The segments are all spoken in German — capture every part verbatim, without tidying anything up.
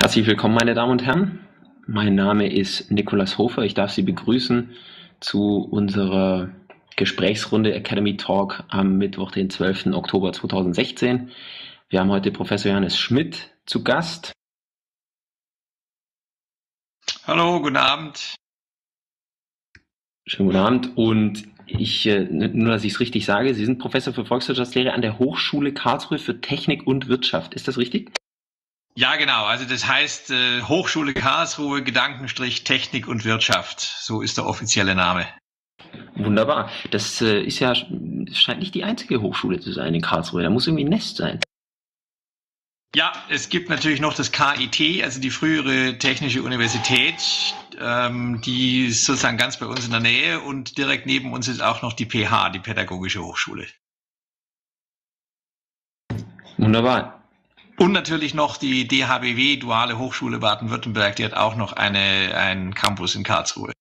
Herzlich willkommen, meine Damen und Herren. Mein Name ist Nikolaus Hofer. Ich darf Sie begrüßen zu unserer Gesprächsrunde Academy Talk am Mittwoch, den zwölften Oktober zweitausendsechzehn. Wir haben heute Professor Johannes Schmidt zu Gast. Hallo, guten Abend. Schönen guten Abend. Und ich, nur dass ich es richtig sage, Sie sind Professor für Volkswirtschaftslehre an der Hochschule Karlsruhe für Technik und Wirtschaft. Ist das richtig? Ja, genau. Also das heißt äh, Hochschule Karlsruhe, Gedankenstrich Technik und Wirtschaft. So ist der offizielle Name. Wunderbar. Das äh, ist ja, scheint nicht die einzige Hochschule zu sein in Karlsruhe. Da muss irgendwie ein Nest sein. Ja, es gibt natürlich noch das K I T, also die frühere Technische Universität, ähm, die ist sozusagen ganz bei uns in der Nähe, und direkt neben uns ist auch noch die P H, die Pädagogische Hochschule. Wunderbar. Und natürlich noch die D H B W, Duale Hochschule Baden-Württemberg, die hat auch noch eine, einen Campus in Karlsruhe.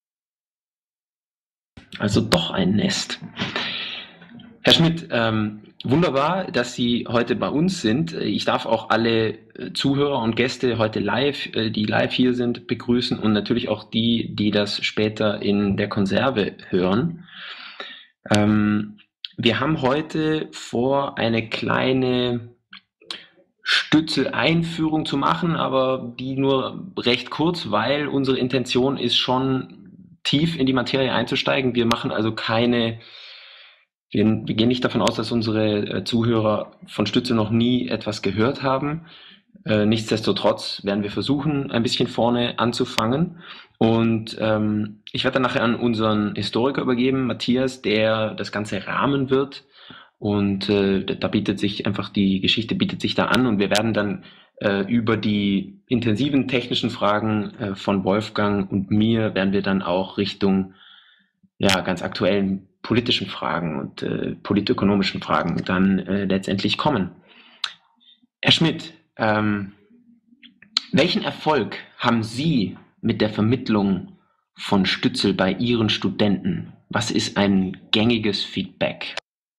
Also doch ein Nest. Herr Schmidt, ähm, wunderbar, dass Sie heute bei uns sind. Ich darf auch alle Zuhörer und Gäste heute live, die live hier sind, begrüßen, und natürlich auch die, die das später in der Konserve hören. Ähm, wir haben heute vor, eine kleine Stützel-Einführung zu machen, aber die nur recht kurz, weil unsere Intention ist schon, tief in die Materie einzusteigen. Wir machen also keine, wir, wir gehen nicht davon aus, dass unsere Zuhörer von Stützel noch nie etwas gehört haben. Äh, nichtsdestotrotz werden wir versuchen, ein bisschen vorne anzufangen. Und ähm, ich werde dann nachher an unseren Historiker übergeben, Matthias, der das Ganze rahmen wird. Und äh, da bietet sich einfach, die Geschichte bietet sich da an, und wir werden dann äh, über die intensiven technischen Fragen äh, von Wolfgang und mir werden wir dann auch Richtung ja ganz aktuellen politischen Fragen und äh, politökonomischen Fragen dann äh, letztendlich kommen. Herr Schmidt, ähm, welchen Erfolg haben Sie mit der Vermittlung von Stützel bei Ihren Studenten? Was ist ein gängiges Feedback?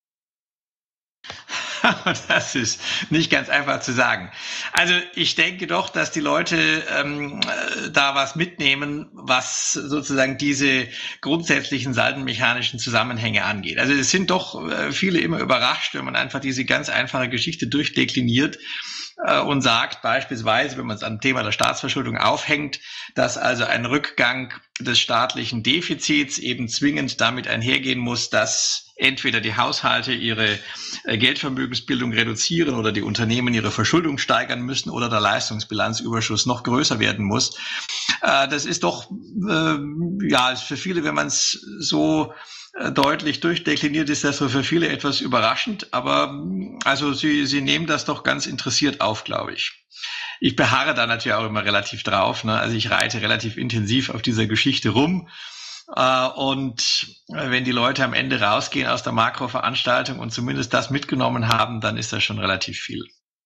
Das ist nicht ganz einfach zu sagen. Also ich denke doch, dass die Leute ähm, da was mitnehmen, was sozusagen diese grundsätzlichen saldenmechanischen Zusammenhänge angeht. Also es sind doch äh, viele immer überrascht, wenn man einfach diese ganz einfache Geschichte durchdekliniert äh, und sagt beispielsweise, wenn man es am Thema der Staatsverschuldung aufhängt, dass also ein Rückgang des staatlichen Defizits eben zwingend damit einhergehen muss, dass entweder die Haushalte ihre äh, Geldvermögensbildung reduzieren oder die Unternehmen ihre Verschuldung steigern müssen oder der Leistungsbilanzüberschuss noch größer werden muss. Äh, das ist doch, äh, ja, ist für viele, wenn man es so äh, deutlich durchdekliniert, ist das für viele etwas überraschend. Aber also sie, sie nehmen das doch ganz interessiert auf, glaube ich. Ich beharre da natürlich auch immer relativ drauf, ne? Also ich reite relativ intensiv auf dieser Geschichte rum. Und wenn die Leute am Ende rausgehen aus der Makroveranstaltung und zumindest das mitgenommen haben, dann ist das schon relativ viel.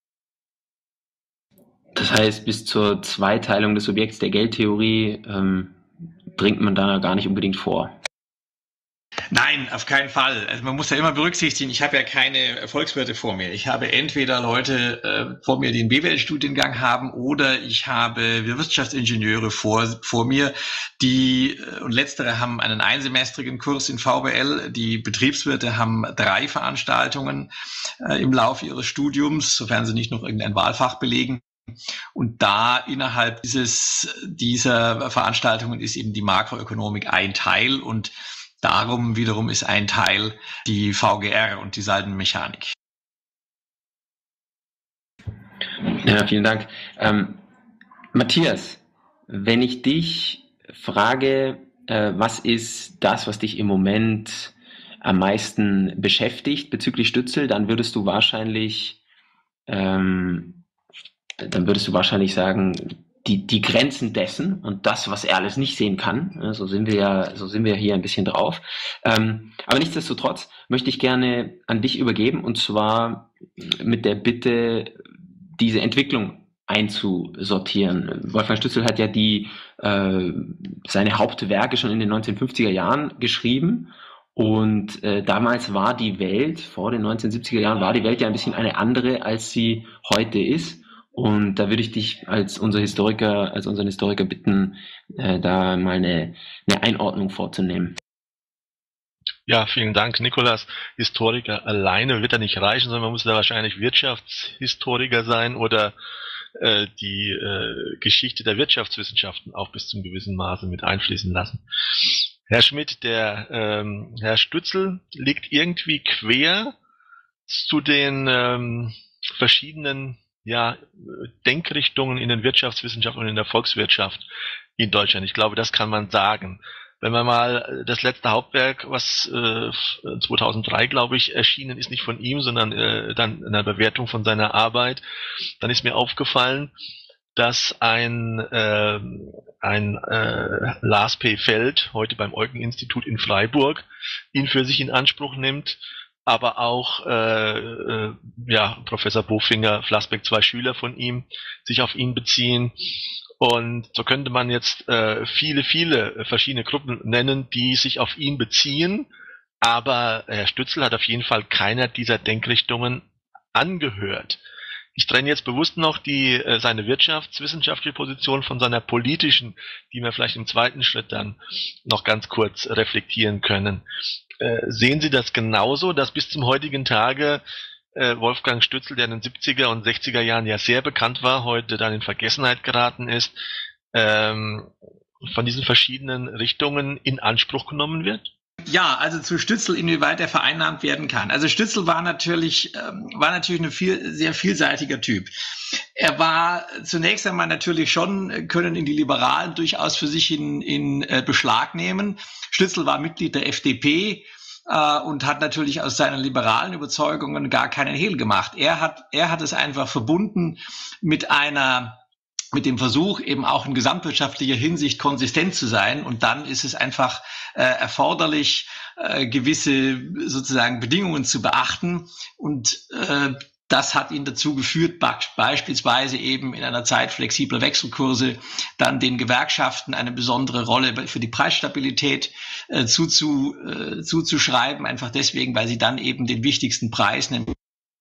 Das heißt, bis zur Zweiteilung des Objekts der Geldtheorie ähm, dringt man da gar nicht unbedingt vor. Nein, auf keinen Fall. Also man muss ja immer berücksichtigen, ich habe ja keine Volkswirte vor mir. Ich habe entweder Leute äh, vor mir, die einen B W L-Studiengang haben, oder ich habe Wirtschaftsingenieure vor, vor mir, die, und letztere haben einen einsemestrigen Kurs in V W L. Die Betriebswirte haben drei Veranstaltungen äh, im Laufe ihres Studiums, sofern sie nicht noch irgendein Wahlfach belegen. Und da innerhalb dieses, dieser Veranstaltungen ist eben die Makroökonomik ein Teil, und darum wiederum ist ein Teil die V G R und die Saldenmechanik. Ja, vielen Dank. Ähm, Matthias, wenn ich dich frage, äh, was ist das, was dich im Moment am meisten beschäftigt bezüglich Stützel, dann würdest du wahrscheinlich, ähm, dann würdest du wahrscheinlich sagen, Die, die Grenzen dessen und das, was er alles nicht sehen kann. So sind wir ja, so sind wir hier ein bisschen drauf. Ähm, aber nichtsdestotrotz möchte ich gerne an dich übergeben, und zwar mit der Bitte, diese Entwicklung einzusortieren. Wolfgang Stützel hat ja die, äh, seine Hauptwerke schon in den neunzehnhundertfünfziger Jahren geschrieben. Und äh, damals war die Welt, vor den neunzehnhundertsiebziger Jahren, war die Welt ja ein bisschen eine andere, als sie heute ist. Und da würde ich dich als unser Historiker, als unseren Historiker bitten, äh, da mal eine, eine Einordnung vorzunehmen. Ja, vielen Dank, Nikolas. Historiker alleine wird da nicht reichen, sondern man muss da wahrscheinlich Wirtschaftshistoriker sein oder äh, die äh, Geschichte der Wirtschaftswissenschaften auch bis zum gewissen Maße mit einfließen lassen. Herr Schmidt, der ähm, Herr Stützel liegt irgendwie quer zu den ähm, verschiedenen ja, Denkrichtungen in den Wirtschaftswissenschaften und in der Volkswirtschaft in Deutschland. Ich glaube, das kann man sagen. Wenn man mal das letzte Hauptwerk, was äh, zweitausenddrei, glaube ich, erschienen ist, nicht von ihm, sondern äh, dann in der Bewertung von seiner Arbeit, dann ist mir aufgefallen, dass ein, äh, ein äh, Lars P. Feld, heute beim Eugen-Institut in Freiburg, ihn für sich in Anspruch nimmt, aber auch äh, äh, ja, Professor Bofinger, Flassbeck, zwei Schüler von ihm, sich auf ihn beziehen. Und so könnte man jetzt äh, viele, viele verschiedene Gruppen nennen, die sich auf ihn beziehen. Aber Herr Stützel hat auf jeden Fall keiner dieser Denkrichtungen angehört. Ich trenne jetzt bewusst noch die äh, seine wirtschaftswissenschaftliche Position von seiner politischen, die wir vielleicht im zweiten Schritt dann noch ganz kurz reflektieren können. Äh, sehen Sie das genauso, dass bis zum heutigen Tage Wolfgang Stützel, der in den siebziger und sechziger Jahren ja sehr bekannt war, heute dann in Vergessenheit geraten ist, ähm, von diesen verschiedenen Richtungen in Anspruch genommen wird? Ja, also zu Stützel, inwieweit er vereinnahmt werden kann. Also Stützel war natürlich, ähm, war natürlich ein viel, sehr vielseitiger Typ. Er war zunächst einmal natürlich schon, können ihn die Liberalen durchaus für sich in, in äh, Beschlag nehmen. Stützel war Mitglied der F D P, und hat natürlich aus seinen liberalen Überzeugungen gar keinen Hehl gemacht. Er hat, er hat es einfach verbunden mit einer, mit dem Versuch, eben auch in gesamtwirtschaftlicher Hinsicht konsistent zu sein. Und dann ist es einfach äh, erforderlich, äh, gewisse sozusagen Bedingungen zu beachten. Und äh, das hat ihn dazu geführt, beispielsweise eben in einer Zeit flexibler Wechselkurse dann den Gewerkschaften eine besondere Rolle für die Preisstabilität äh, zuzu, äh, zuzuschreiben, einfach deswegen, weil sie dann eben den wichtigsten Preis, nämlich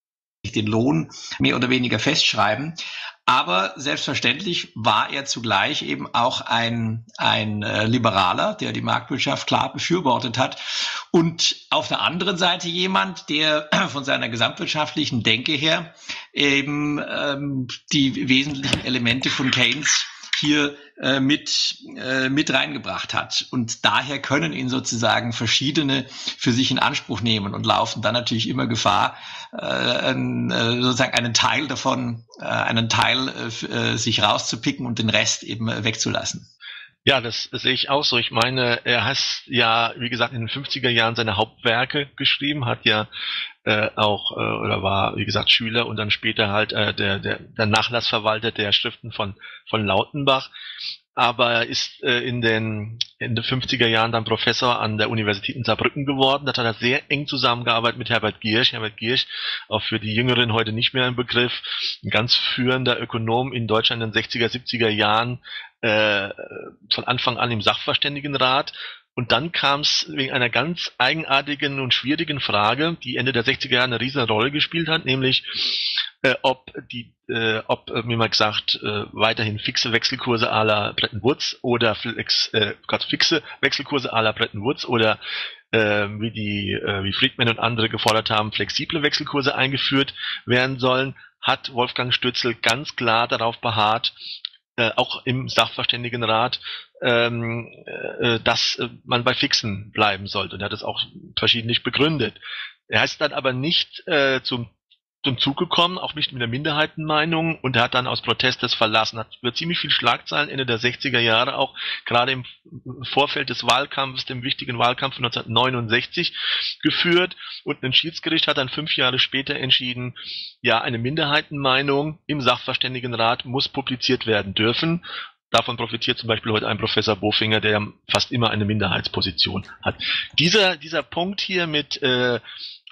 den Lohn, mehr oder weniger festschreiben. Aber selbstverständlich war er zugleich eben auch ein, ein äh, Liberaler, der die Marktwirtschaft klar befürwortet hat. Und auf der anderen Seite jemand, der von seiner gesamtwirtschaftlichen Denke her eben ähm, die wesentlichen Elemente von Keynes hier äh, mit, äh, mit reingebracht hat. Und daher können ihn sozusagen verschiedene für sich in Anspruch nehmen und laufen dann natürlich immer Gefahr, äh, einen, äh, sozusagen einen Teil davon, äh, einen Teil äh, sich rauszupicken und den Rest eben äh, wegzulassen. Ja, das sehe ich auch so. Ich meine, er hat ja, wie gesagt, in den fünfziger Jahren seine Hauptwerke geschrieben, hat ja äh, auch, äh, oder war, wie gesagt, Schüler und dann später halt äh, der, der, der Nachlassverwalter der Schriften von, von Lautenbach. Aber er ist äh, in den in den fünfziger Jahren dann Professor an der Universität in Saarbrücken geworden. Da hat er sehr eng zusammengearbeitet mit Herbert Giersch. Herbert Giersch, auch für die Jüngeren heute nicht mehr ein Begriff, ein ganz führender Ökonom in Deutschland in den sechziger, siebziger Jahren, äh, von Anfang an im Sachverständigenrat. Und dann kam es wegen einer ganz eigenartigen und schwierigen Frage, die Ende der sechziger Jahre eine riesige Rolle gespielt hat, nämlich äh, ob die, äh, ob, äh, wie man gesagt, äh, weiterhin fixe Wechselkurse à la Bretton Woods oder flex, äh, fixe Wechselkurse à la Bretton Woods oder äh, wie die, äh, wie Friedman und andere gefordert haben, flexible Wechselkurse eingeführt werden sollen, hat Wolfgang Stützel ganz klar darauf beharrt, äh, auch im Sachverständigenrat, ähm, äh, dass äh, man bei Fixen bleiben sollte. Und er hat es auch verschiedentlich begründet. Er ist dann aber nicht äh, zum zum Zug gekommen, auch nicht mit der Minderheitenmeinung, und er hat dann aus Protest das verlassen. Hat über ziemlich viel Schlagzeilen Ende der sechziger Jahre auch, gerade im Vorfeld des Wahlkampfs, dem wichtigen Wahlkampf von neunzehnhundertneunundsechzig geführt, und ein Schiedsgericht hat dann fünf Jahre später entschieden, ja, eine Minderheitenmeinung im Sachverständigenrat muss publiziert werden dürfen. Davon profitiert zum Beispiel heute ein Professor Bofinger, der ja fast immer eine Minderheitsposition hat. Dieser, dieser Punkt hier mit äh,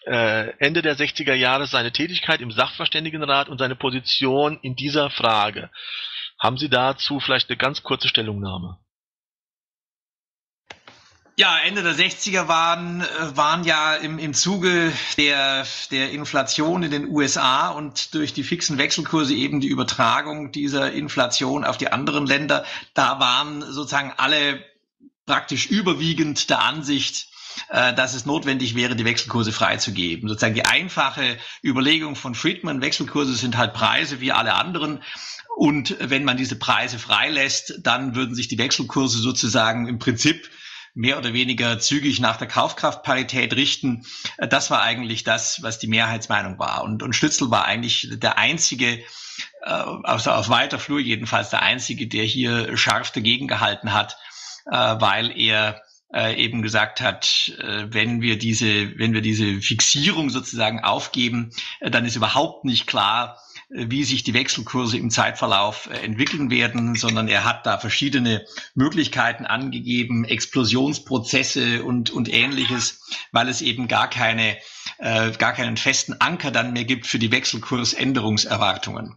Ende der sechziger Jahre seine Tätigkeit im Sachverständigenrat und seine Position in dieser Frage. Haben Sie dazu vielleicht eine ganz kurze Stellungnahme? Ja, Ende der sechziger waren, waren ja im, im Zuge der, der Inflation in den U S A und durch die fixen Wechselkurse eben die Übertragung dieser Inflation auf die anderen Länder. Da waren sozusagen alle praktisch überwiegend der Ansicht, äh, dass es notwendig wäre, die Wechselkurse freizugeben. Sozusagen die einfache Überlegung von Friedman, Wechselkurse sind halt Preise wie alle anderen. Und wenn man diese Preise freilässt, dann würden sich die Wechselkurse sozusagen im Prinzip mehr oder weniger zügig nach der Kaufkraftparität richten. Das war eigentlich das, was die Mehrheitsmeinung war. Und, und Stützl war eigentlich der einzige, äh, aus, aus weiter Flur jedenfalls der einzige, der hier scharf dagegen gehalten hat, äh, weil er äh, eben gesagt hat, äh, wenn wir diese, wenn wir diese Fixierung sozusagen aufgeben, äh, dann ist überhaupt nicht klar, wie sich die Wechselkurse im Zeitverlauf entwickeln werden, sondern er hat da verschiedene Möglichkeiten angegeben, Explosionsprozesse und, und Ähnliches, weil es eben gar keine, äh, gar keinen festen Anker dann mehr gibt für die Wechselkursänderungserwartungen.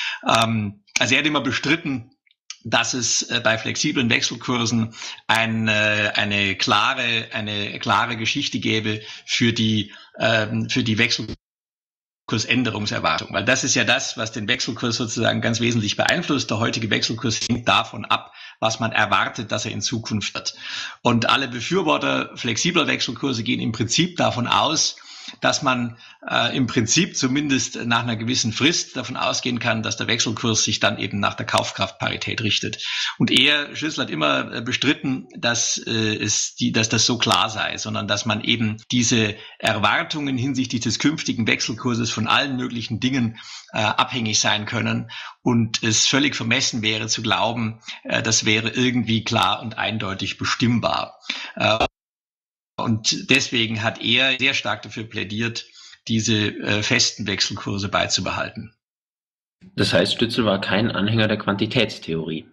Ähm, also er hat immer bestritten, dass es äh, bei flexiblen Wechselkursen ein, äh, eine klare, eine klare Geschichte gäbe für die, ähm, für die Wechselkurse. Kursänderungserwartung, weil das ist ja das, was den Wechselkurs sozusagen ganz wesentlich beeinflusst. Der heutige Wechselkurs hängt davon ab, was man erwartet, dass er in Zukunft wird. Und alle Befürworter flexibler Wechselkurse gehen im Prinzip davon aus, dass man äh, im Prinzip zumindest nach einer gewissen Frist davon ausgehen kann, dass der Wechselkurs sich dann eben nach der Kaufkraftparität richtet. Und er, Stützl, hat immer äh, bestritten, dass, äh, es die, dass das so klar sei, sondern dass man eben diese Erwartungen hinsichtlich des künftigen Wechselkurses von allen möglichen Dingen äh, abhängig sein können und es völlig vermessen wäre zu glauben, äh, das wäre irgendwie klar und eindeutig bestimmbar. Äh, Und deswegen hat er sehr stark dafür plädiert, diese äh, festen Wechselkurse beizubehalten. Das heißt, Stützl war kein Anhänger der Quantitätstheorie.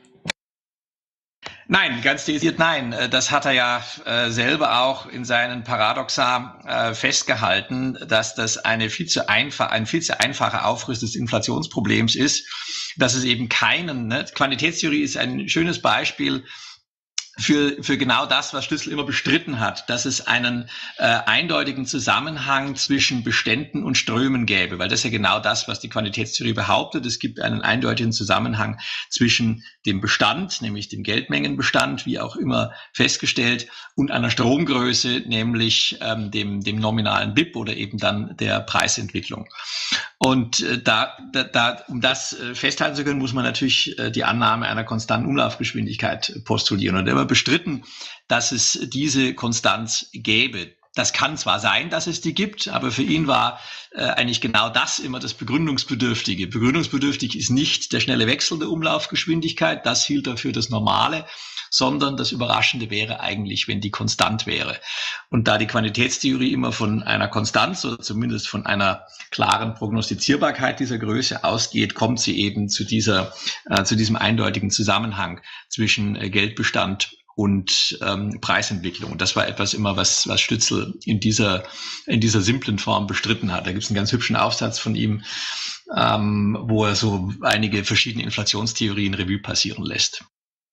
Nein, ganz dezidiert nein. Das hat er ja äh, selber auch in seinen Paradoxa äh, festgehalten, dass das eine viel zu einfach, ein viel zu einfacher Aufriss des Inflationsproblems ist, dass es eben keinen, ne? Quantitätstheorie ist ein schönes Beispiel für für genau das, was Stützl immer bestritten hat, dass es einen äh, eindeutigen Zusammenhang zwischen Beständen und Strömen gäbe, weil das ist ja genau das, was die Quantitätstheorie behauptet. Es gibt einen eindeutigen Zusammenhang zwischen dem Bestand, nämlich dem Geldmengenbestand, wie auch immer festgestellt, und einer Stromgröße, nämlich ähm, dem dem nominalen B I P oder eben dann der Preisentwicklung. Und äh, da, da, da, um das äh, festhalten zu können, muss man natürlich äh, die Annahme einer konstanten Umlaufgeschwindigkeit äh, postulieren. Und er hat bestritten, dass es diese Konstanz gäbe. Das kann zwar sein, dass es die gibt, aber für ihn war äh, eigentlich genau das immer das Begründungsbedürftige. Begründungsbedürftig ist nicht der schnelle Wechsel der Umlaufgeschwindigkeit, das hielt er für das Normale, sondern das Überraschende wäre eigentlich, wenn die konstant wäre. Und da die Quantitätstheorie immer von einer Konstanz oder zumindest von einer klaren Prognostizierbarkeit dieser Größe ausgeht, kommt sie eben zu dieser, äh, zu diesem eindeutigen Zusammenhang zwischen äh, Geldbestand und ähm, Preisentwicklung. Und das war etwas immer, was, was Stützl in dieser, in dieser simplen Form bestritten hat. Da gibt es einen ganz hübschen Aufsatz von ihm, ähm, wo er so einige verschiedene Inflationstheorien Revue passieren lässt.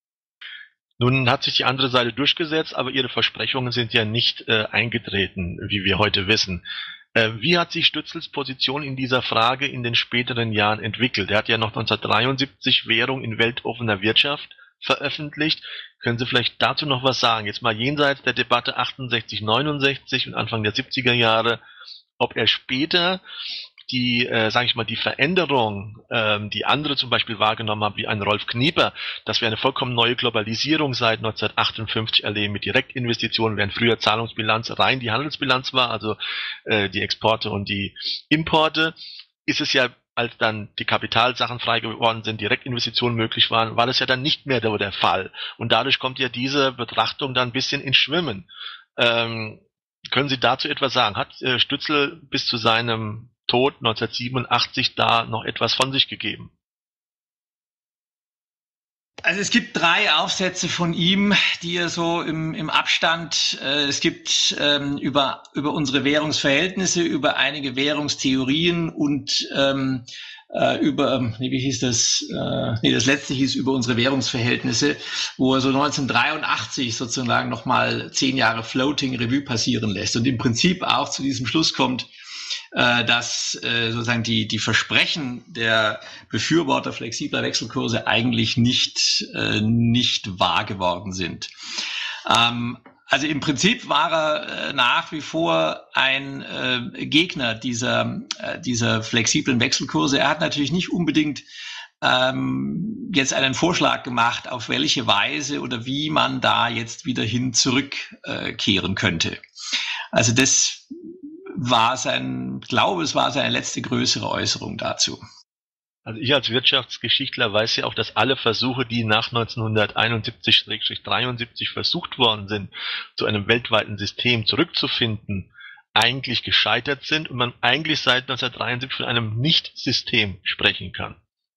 Nun hat sich die andere Seite durchgesetzt, aber ihre Versprechungen sind ja nicht äh, eingetreten, wie wir heute wissen. Äh, wie hat sich Stützls Position in dieser Frage in den späteren Jahren entwickelt? Er hat ja noch neunzehnhundertdreiundsiebzig Währung in weltoffener Wirtschaft veröffentlicht. Können Sie vielleicht dazu noch was sagen? Jetzt mal jenseits der Debatte achtundsechzig, neunundsechzig und Anfang der siebziger Jahre, ob er später die, äh, sage ich mal, die Veränderung, ähm, die andere zum Beispiel wahrgenommen haben, wie ein Rolf Knieper, dass wir eine vollkommen neue Globalisierung seit neunzehnhundertachtundfünfzig erleben mit Direktinvestitionen, während früher Zahlungsbilanz rein die Handelsbilanz war, also äh, die Exporte und die Importe, ist es ja, als dann die Kapitalsachen frei geworden sind, Direktinvestitionen möglich waren, war das ja dann nicht mehr der Fall. Und dadurch kommt ja diese Betrachtung dann ein bisschen ins Schwimmen. Ähm, können Sie dazu etwas sagen? Hat äh, Stützl bis zu seinem Tod neunzehnhundertsiebenundachtzig da noch etwas von sich gegeben? Also es gibt drei Aufsätze von ihm, die er so im, im Abstand, äh, es gibt ähm, über, über unsere Währungsverhältnisse, über einige Währungstheorien und ähm, äh, über, nee, wie hieß das, äh, nee, das letzte hieß über unsere Währungsverhältnisse, wo er so neunzehnhundertdreiundachtzig sozusagen nochmal zehn Jahre Floating Revue passieren lässt und im Prinzip auch zu diesem Schluss kommt, äh, dass äh, sozusagen die, die Versprechen der Befürworter flexibler Wechselkurse eigentlich nicht, äh, nicht wahr geworden sind. Ähm, also im Prinzip war er äh, nach wie vor ein äh, Gegner dieser, äh, dieser flexiblen Wechselkurse. Er hat natürlich nicht unbedingt ähm, jetzt einen Vorschlag gemacht, auf welche Weise oder wie man da jetzt wieder hin zurückkehren äh, könnte. Also das war sein, ich glaube, es war seine letzte größere Äußerung dazu. Also ich als Wirtschaftsgeschichtler weiß ja auch, dass alle Versuche, die nach neunzehnhunderteinundsiebzig dreiundsiebzig versucht worden sind, zu einem weltweiten System zurückzufinden, eigentlich gescheitert sind und man eigentlich seit neunzehnhundertdreiundsiebzig von einem Nicht-System sprechen kann.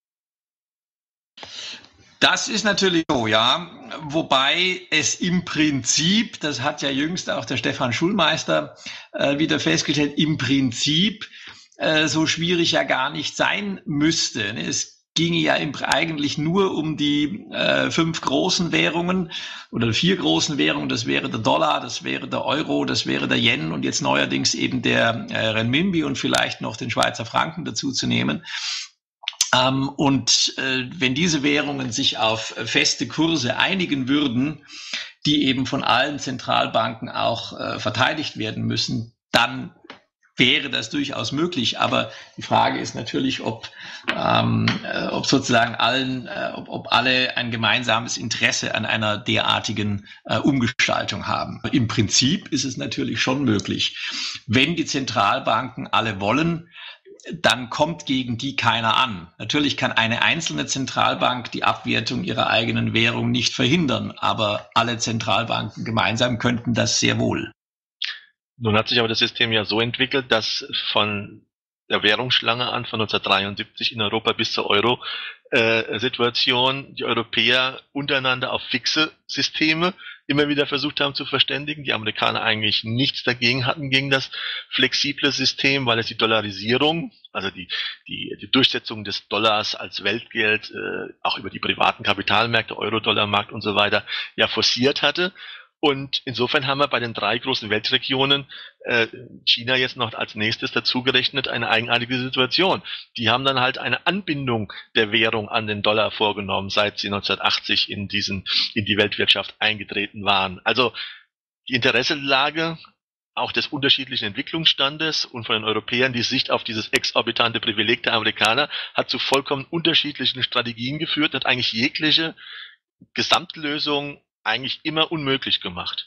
Das ist natürlich so, ja. Wobei es im Prinzip, das hat ja jüngst auch der Stefan Schulmeister äh, wieder festgestellt, im Prinzip äh, so schwierig ja gar nicht sein müsste. Es ginge ja im, eigentlich nur um die äh, fünf großen Währungen oder vier großen Währungen. Das wäre der Dollar, das wäre der Euro, das wäre der Yen und jetzt neuerdings eben der äh, Renminbi und vielleicht noch den Schweizer Franken dazu zu nehmen. Ähm, und äh, wenn diese Währungen sich auf äh, feste Kurse einigen würden, die eben von allen Zentralbanken auch äh, verteidigt werden müssen, dann wäre das durchaus möglich. Aber die Frage ist natürlich, ob, ähm, äh, ob sozusagen allen, äh, ob, ob alle ein gemeinsames Interesse an einer derartigen äh, Umgestaltung haben. Im Prinzip ist es natürlich schon möglich. Wenn die Zentralbanken alle wollen, dann kommt gegen die keiner an. Natürlich kann eine einzelne Zentralbank die Abwertung ihrer eigenen Währung nicht verhindern, aber alle Zentralbanken gemeinsam könnten das sehr wohl. Nun hat sich aber das System ja so entwickelt, dass von der Währungsschlange an von neunzehnhundertdreiundsiebzig in Europa bis zur Euro-Situation äh, die Europäer untereinander auf fixe Systeme immer wieder versucht haben zu verständigen. Die Amerikaner eigentlich nichts dagegen hatten gegen das flexible System, weil es die Dollarisierung, also die, die, die Durchsetzung des Dollars als Weltgeld, äh, auch über die privaten Kapitalmärkte, Euro-Dollar-Markt und so weiter, ja forciert hatte. Und insofern haben wir bei den drei großen Weltregionen äh, China jetzt noch als nächstes dazugerechnet eine eigenartige Situation. Die haben dann halt eine Anbindung der Währung an den Dollar vorgenommen, seit sie neunzehnhundertachtzig in diesen in die Weltwirtschaft eingetreten waren. Also die Interessenlage auch des unterschiedlichen Entwicklungsstandes und von den Europäern die Sicht auf dieses exorbitante Privileg der Amerikaner hat zu vollkommen unterschiedlichen Strategien geführt, hat eigentlich jegliche Gesamtlösung eigentlich immer unmöglich gemacht.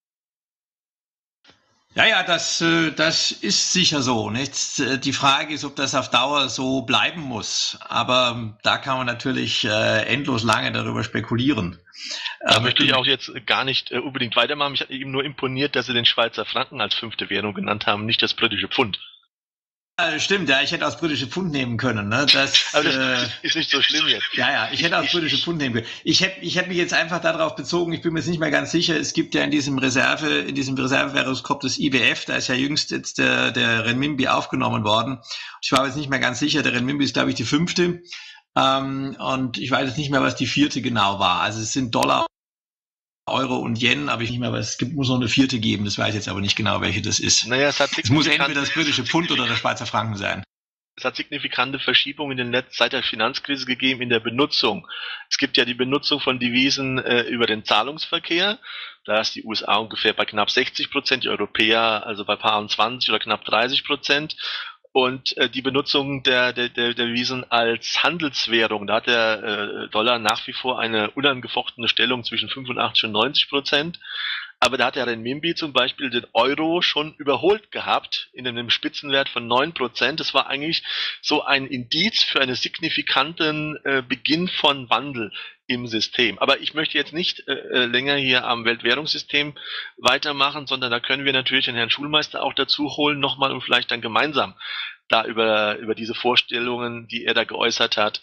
Ja, ja, das, das ist sicher so. Nicht? Die Frage ist, ob das auf Dauer so bleiben muss. Aber da kann man natürlich äh, endlos lange darüber spekulieren. Da ähm, möchte ich auch jetzt gar nicht äh, unbedingt weitermachen. Mich hat eben nur imponiert, dass sie den Schweizer Franken als fünfte Währung genannt haben, nicht das britische Pfund. Stimmt, ja, ich hätte auch das britische Pfund nehmen können. Ne? Das, Aber das äh, ist nicht so schlimm jetzt. Ja, ja, ich hätte auch das britische Pfund nehmen können. Ich hätte ich hätte mich jetzt einfach darauf bezogen, ich bin mir jetzt nicht mehr ganz sicher, es gibt ja in diesem Reserve, in diesem Reservewährungskorb des I W F, da ist ja jüngst jetzt der, der Renminbi aufgenommen worden. Ich war jetzt nicht mehr ganz sicher, der Renminbi ist, glaube ich, die fünfte. Ähm, und ich weiß jetzt nicht mehr, was die vierte genau war. Also es sind Dollar, Euro und Yen, aber ich nicht mehr, aber es gibt, muss noch eine vierte geben, das weiß ich jetzt aber nicht genau, welche das ist. Naja, es, hat es muss entweder das britische Pfund oder der Schweizer Franken sein. Es hat signifikante Verschiebungen in den letzten, seit der Finanzkrise gegeben in der Benutzung. Es gibt ja die Benutzung von Devisen äh, über den Zahlungsverkehr. Da ist die U S A ungefähr bei knapp sechzig Prozent, die Europäer also bei paar und zwanzig oder knapp dreißig Prozent. Und äh, die Benutzung der, der, der Devisen als Handelswährung, da hat der äh, Dollar nach wie vor eine unangefochtene Stellung zwischen fünfundachtzig und neunzig Prozent. Aber da hat der Renminbi zum Beispiel den Euro schon überholt gehabt in einem Spitzenwert von neun Prozent. Das war eigentlich so ein Indiz für einen signifikanten äh, Beginn von Wandel im System. Aber ich möchte jetzt nicht äh, länger hier am Weltwährungssystem weitermachen, sondern da können wir natürlich den Herrn Schulmeister auch dazu holen nochmal und vielleicht dann gemeinsam da über, über diese Vorstellungen, die er da geäußert hat,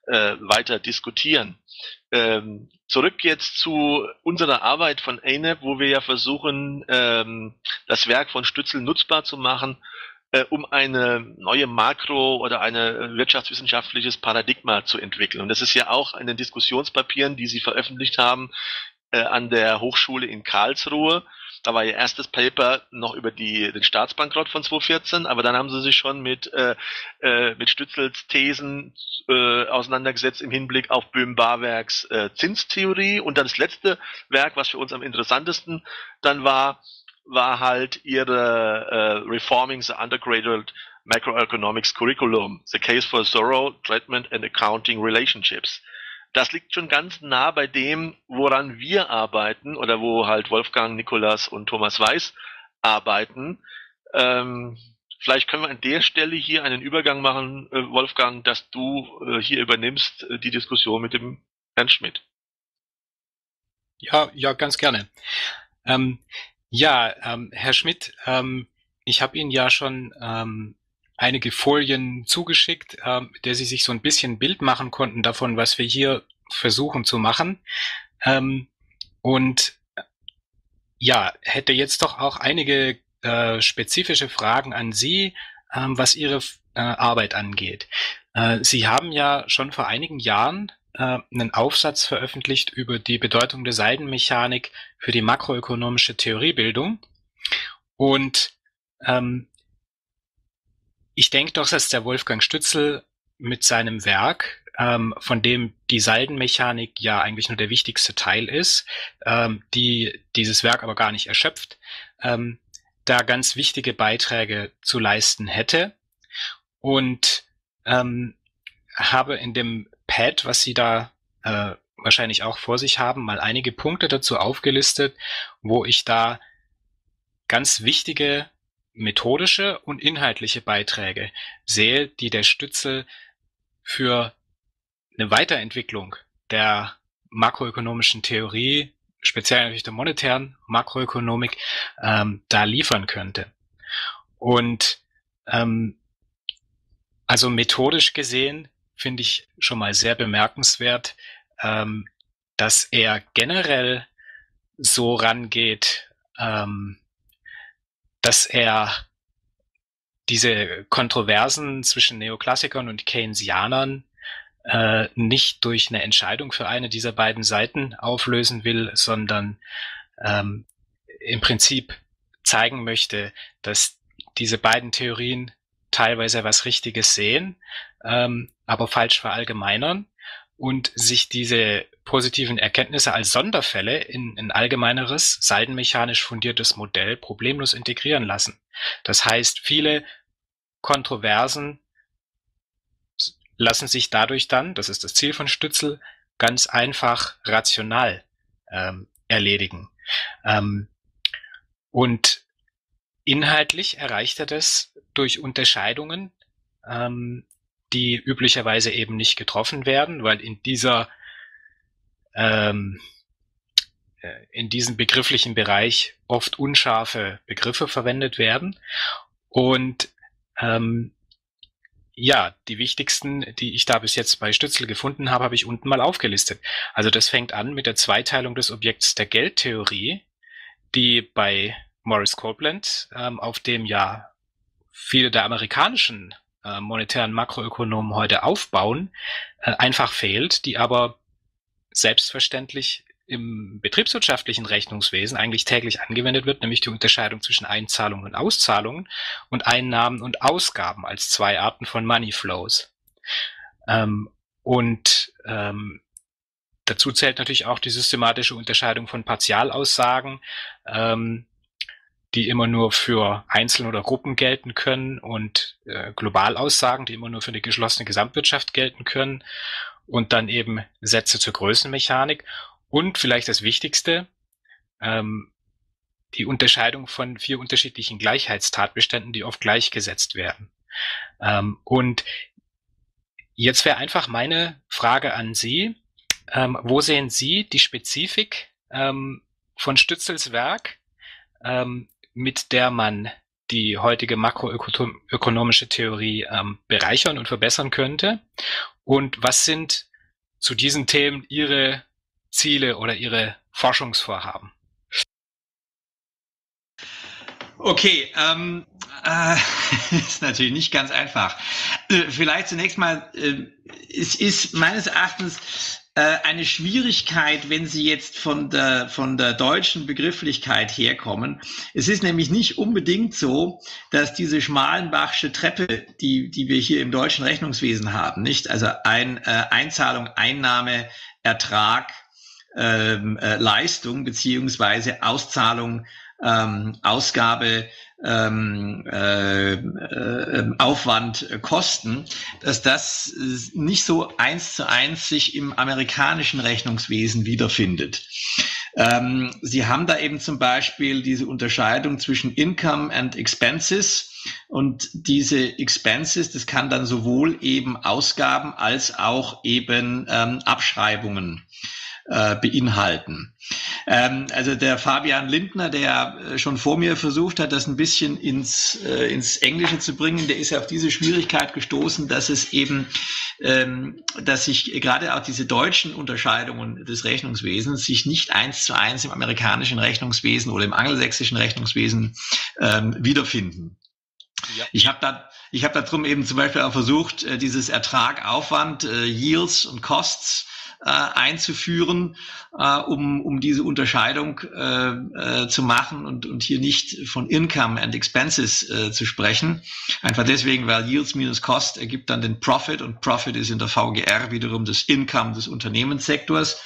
äh, weiter diskutieren. Ähm, zurück jetzt zu unserer Arbeit von A N E P, wo wir ja versuchen, ähm, das Werk von Stützel nutzbar zu machen, äh, um eine neue Makro- oder eine wirtschaftswissenschaftliches Paradigma zu entwickeln. Und das ist ja auch in den Diskussionspapieren, die Sie veröffentlicht haben, äh, an der Hochschule in Karlsruhe. Da war Ihr erstes Paper noch über die, den Staatsbankrott von zweitausendvierzehn, aber dann haben Sie sich schon mit, äh, äh, mit Stützels Thesen äh, auseinandergesetzt im Hinblick auf Böhm-Barwerks äh, Zinstheorie. Und dann das letzte Werk, was für uns am interessantesten dann war, war halt Ihre äh, Reforming the Undergraduate Macroeconomics Curriculum, The Case for Thorough Treatment and Accounting Relationships. Das liegt schon ganz nah bei dem, woran wir arbeiten oder wo halt Wolfgang, Nikolas und Thomas Weiß arbeiten. Ähm, vielleicht können wir an der Stelle hier einen Übergang machen, äh, Wolfgang, dass du äh, hier übernimmst äh, die Diskussion mit dem Herrn Schmidt. Ja, ja, ganz gerne. Ähm, ja, ähm, Herr Schmidt, ähm, ich habe Ihnen ja schon ähm, einige Folien zugeschickt, äh, mit der Sie sich so ein bisschen ein Bild machen konnten davon, was wir hier versuchen zu machen. Ähm, und ja, hätte jetzt doch auch einige äh, spezifische Fragen an Sie, ähm, was Ihre äh, Arbeit angeht. Äh, Sie haben ja schon vor einigen Jahren äh, einen Aufsatz veröffentlicht über die Bedeutung der Saldenmechanik für die makroökonomische Theoriebildung. Und ähm, ich denke doch, dass der Wolfgang Stützel mit seinem Werk, ähm, von dem die Saldenmechanik ja eigentlich nur der wichtigste Teil ist, ähm, die dieses Werk aber gar nicht erschöpft, ähm, da ganz wichtige Beiträge zu leisten hätte. Und ähm, habe in dem Pad, was Sie da äh, wahrscheinlich auch vor sich haben, mal einige Punkte dazu aufgelistet, wo ich da ganz wichtige methodische und inhaltliche Beiträge sehe, die der Stützel für eine Weiterentwicklung der makroökonomischen Theorie, speziell natürlich der monetären Makroökonomik, ähm, da liefern könnte. Und ähm, also methodisch gesehen finde ich schon mal sehr bemerkenswert, ähm, dass er generell so rangeht, ähm, dass er diese Kontroversen zwischen Neoklassikern und Keynesianern äh, nicht durch eine Entscheidung für eine dieser beiden Seiten auflösen will, sondern ähm, im Prinzip zeigen möchte, dass diese beiden Theorien teilweise was Richtiges sehen, ähm, aber falsch verallgemeinern und sich diese positiven Erkenntnisse als Sonderfälle in ein allgemeineres, saldenmechanisch fundiertes Modell problemlos integrieren lassen. Das heißt, viele Kontroversen lassen sich dadurch dann, das ist das Ziel von Stützel, ganz einfach rational ähm, erledigen. Ähm, und inhaltlich erreicht er das durch Unterscheidungen, ähm, die üblicherweise eben nicht getroffen werden, weil in dieser ähm, in diesem begrifflichen Bereich oft unscharfe Begriffe verwendet werden. Und ähm, ja, die wichtigsten, die ich da bis jetzt bei Stützel gefunden habe, habe ich unten mal aufgelistet. Also das fängt an mit der Zweiteilung des Objekts der Geldtheorie, die bei Maurice Copeland, ähm, auf dem ja viele der amerikanischen äh, monetären Makroökonomen heute aufbauen, äh, einfach fehlt, die aber selbstverständlich im betriebswirtschaftlichen Rechnungswesen eigentlich täglich angewendet wird, nämlich die Unterscheidung zwischen Einzahlungen und Auszahlungen und Einnahmen und Ausgaben als zwei Arten von Money Flows. Ähm, und ähm, dazu zählt natürlich auch die systematische Unterscheidung von Partialaussagen, ähm, die immer nur für Einzelne oder Gruppen gelten können, und äh, Globalaussagen, die immer nur für eine geschlossene Gesamtwirtschaft gelten können, und dann eben Sätze zur Größenmechanik. Und vielleicht das Wichtigste, ähm, die Unterscheidung von vier unterschiedlichen Gleichheitstatbeständen, die oft gleichgesetzt werden. Ähm, und jetzt wäre einfach meine Frage an Sie, ähm, wo sehen Sie die Spezifik ähm, von Stützels Werk, ähm, mit der man die heutige makroökonomische Theorie ähm, bereichern und verbessern könnte? Und was sind zu diesen Themen Ihre Ziele oder Ihre Forschungsvorhaben? Okay, ähm, äh, ist natürlich nicht ganz einfach. Äh, vielleicht zunächst mal, äh, es ist meines Erachtens äh, eine Schwierigkeit, wenn Sie jetzt von der von der deutschen Begrifflichkeit herkommen. Es ist nämlich nicht unbedingt so, dass diese Schmalenbachsche Treppe, die die wir hier im deutschen Rechnungswesen haben, nicht, also ein, äh, Einzahlung, Einnahme, Ertrag, ähm, äh, Leistung beziehungsweise Auszahlung, Ähm, Ausgabe, ähm, äh, äh, Aufwand, äh, Kosten, dass das äh, nicht so eins zu eins sich im amerikanischen Rechnungswesen wiederfindet. Ähm, Sie haben da eben zum Beispiel diese Unterscheidung zwischen Income and Expenses, und diese Expenses, das kann dann sowohl eben Ausgaben als auch eben ähm, Abschreibungen äh, beinhalten. Ähm, also der Fabian Lindner, der äh, schon vor mir versucht hat, das ein bisschen ins, äh, ins Englische zu bringen, der ist ja auf diese Schwierigkeit gestoßen, dass es eben, ähm, dass sich gerade auch diese deutschen Unterscheidungen des Rechnungswesens sich nicht eins zu eins im amerikanischen Rechnungswesen oder im angelsächsischen Rechnungswesen ähm, wiederfinden. Ja. Ich habe da, ich habe da drum eben zum Beispiel auch versucht, äh, dieses Ertrag, Aufwand, äh, Yields und Costs äh, einzuführen, äh, um um diese Unterscheidung äh, äh, zu machen und und hier nicht von Income and Expenses äh, zu sprechen. Einfach deswegen, weil Yields minus Cost ergibt dann den Profit, und Profit ist in der V G R wiederum das Income des Unternehmenssektors.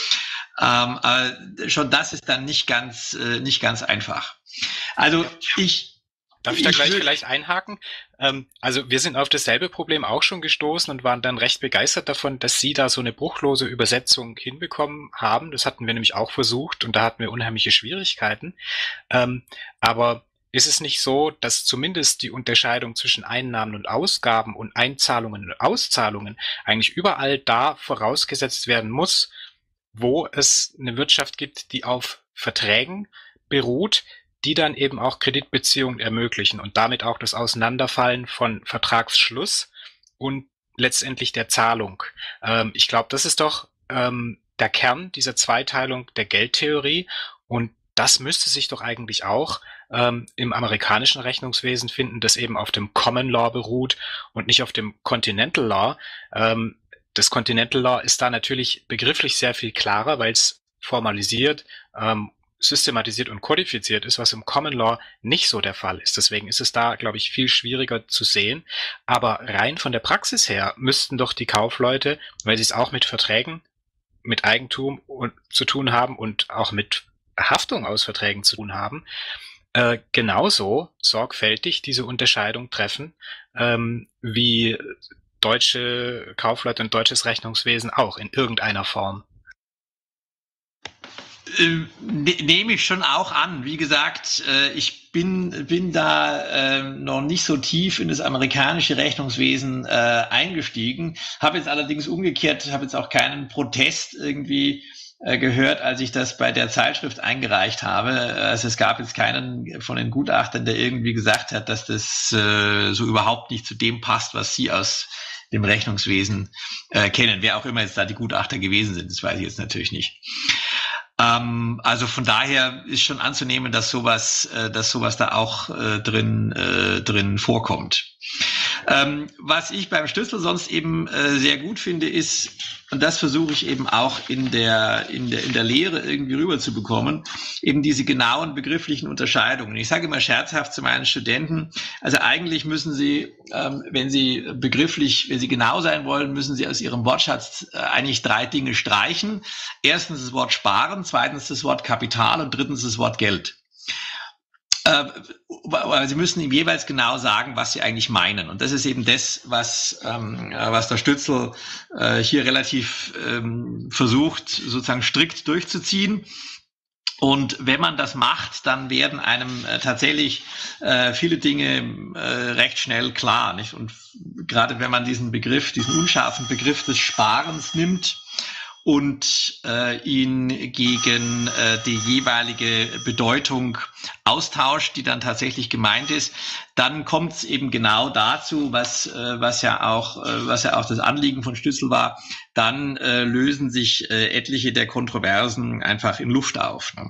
Ähm, äh, schon das ist dann nicht ganz äh, nicht ganz einfach. Also ich Darf ich da gleich vielleicht einhaken? Ähm, also wir sind auf dasselbe Problem auch schon gestoßen und waren dann recht begeistert davon, dass Sie da so eine bruchlose Übersetzung hinbekommen haben. Das hatten wir nämlich auch versucht und da hatten wir unheimliche Schwierigkeiten. Ähm, aber ist es nicht so, dass zumindest die Unterscheidung zwischen Einnahmen und Ausgaben und Einzahlungen und Auszahlungen eigentlich überall da vorausgesetzt werden muss, wo es eine Wirtschaft gibt, die auf Verträgen beruht, die dann eben auch Kreditbeziehungen ermöglichen und damit auch das Auseinanderfallen von Vertragsschluss und letztendlich der Zahlung. Ähm, ich glaube, das ist doch ähm, der Kern dieser Zweiteilung der Geldtheorie, und das müsste sich doch eigentlich auch ähm, im amerikanischen Rechnungswesen finden, das eben auf dem Common Law beruht und nicht auf dem Continental Law. Ähm, das Continental Law ist da natürlich begrifflich sehr viel klarer, weil es formalisiert, ähm, systematisiert und kodifiziert ist, was im Common Law nicht so der Fall ist. Deswegen ist es da, glaube ich, viel schwieriger zu sehen. Aber rein von der Praxis her müssten doch die Kaufleute, weil sie es auch mit Verträgen, mit Eigentum und, zu tun haben und auch mit Haftung aus Verträgen zu tun haben, äh, genauso sorgfältig diese Unterscheidung treffen, ähm, wie deutsche Kaufleute und deutsches Rechnungswesen auch in irgendeiner Form. Äh, ne, nehme ich schon auch an. Wie gesagt, äh, ich bin bin da äh, noch nicht so tief in das amerikanische Rechnungswesen äh, eingestiegen. Habe jetzt allerdings umgekehrt, habe jetzt auch keinen Protest irgendwie äh, gehört, als ich das bei der Zeitschrift eingereicht habe. Also es gab jetzt keinen von den Gutachtern, der irgendwie gesagt hat, dass das äh, so überhaupt nicht zu dem passt, was sie aus dem Rechnungswesen äh, kennen. Wer auch immer jetzt da die Gutachter gewesen sind, das weiß ich jetzt natürlich nicht. Ähm, also von daher ist schon anzunehmen, dass sowas, äh, dass sowas da auch äh, drin, äh, drin vorkommt. Ähm, was ich beim Stüssel sonst eben äh, sehr gut finde, ist, und das versuche ich eben auch in der, in der, in der Lehre irgendwie rüberzubekommen, eben diese genauen begrifflichen Unterscheidungen. Ich sage immer scherzhaft zu meinen Studenten, also eigentlich müssen sie, ähm, wenn sie begrifflich, wenn sie genau sein wollen, müssen sie aus ihrem Wortschatz äh, eigentlich drei Dinge streichen. Erstens das Wort Sparen, zweitens das Wort Kapital und drittens das Wort Geld. Sie müssen ihm jeweils genau sagen, was sie eigentlich meinen. Und das ist eben das, was, ähm, was der Stützl äh, hier relativ ähm, versucht, sozusagen strikt durchzuziehen. Und wenn man das macht, dann werden einem äh, tatsächlich äh, viele Dinge äh, recht schnell klar, nicht? Und gerade wenn man diesen Begriff, diesen unscharfen Begriff des Sparens nimmt und äh, ihn gegen äh, die jeweilige Bedeutung austauscht, die dann tatsächlich gemeint ist, dann kommt es eben genau dazu, was äh, was ja auch äh, was ja auch das Anliegen von Stützel war. Dann äh, lösen sich äh, etliche der Kontroversen einfach in Luft auf. Ne?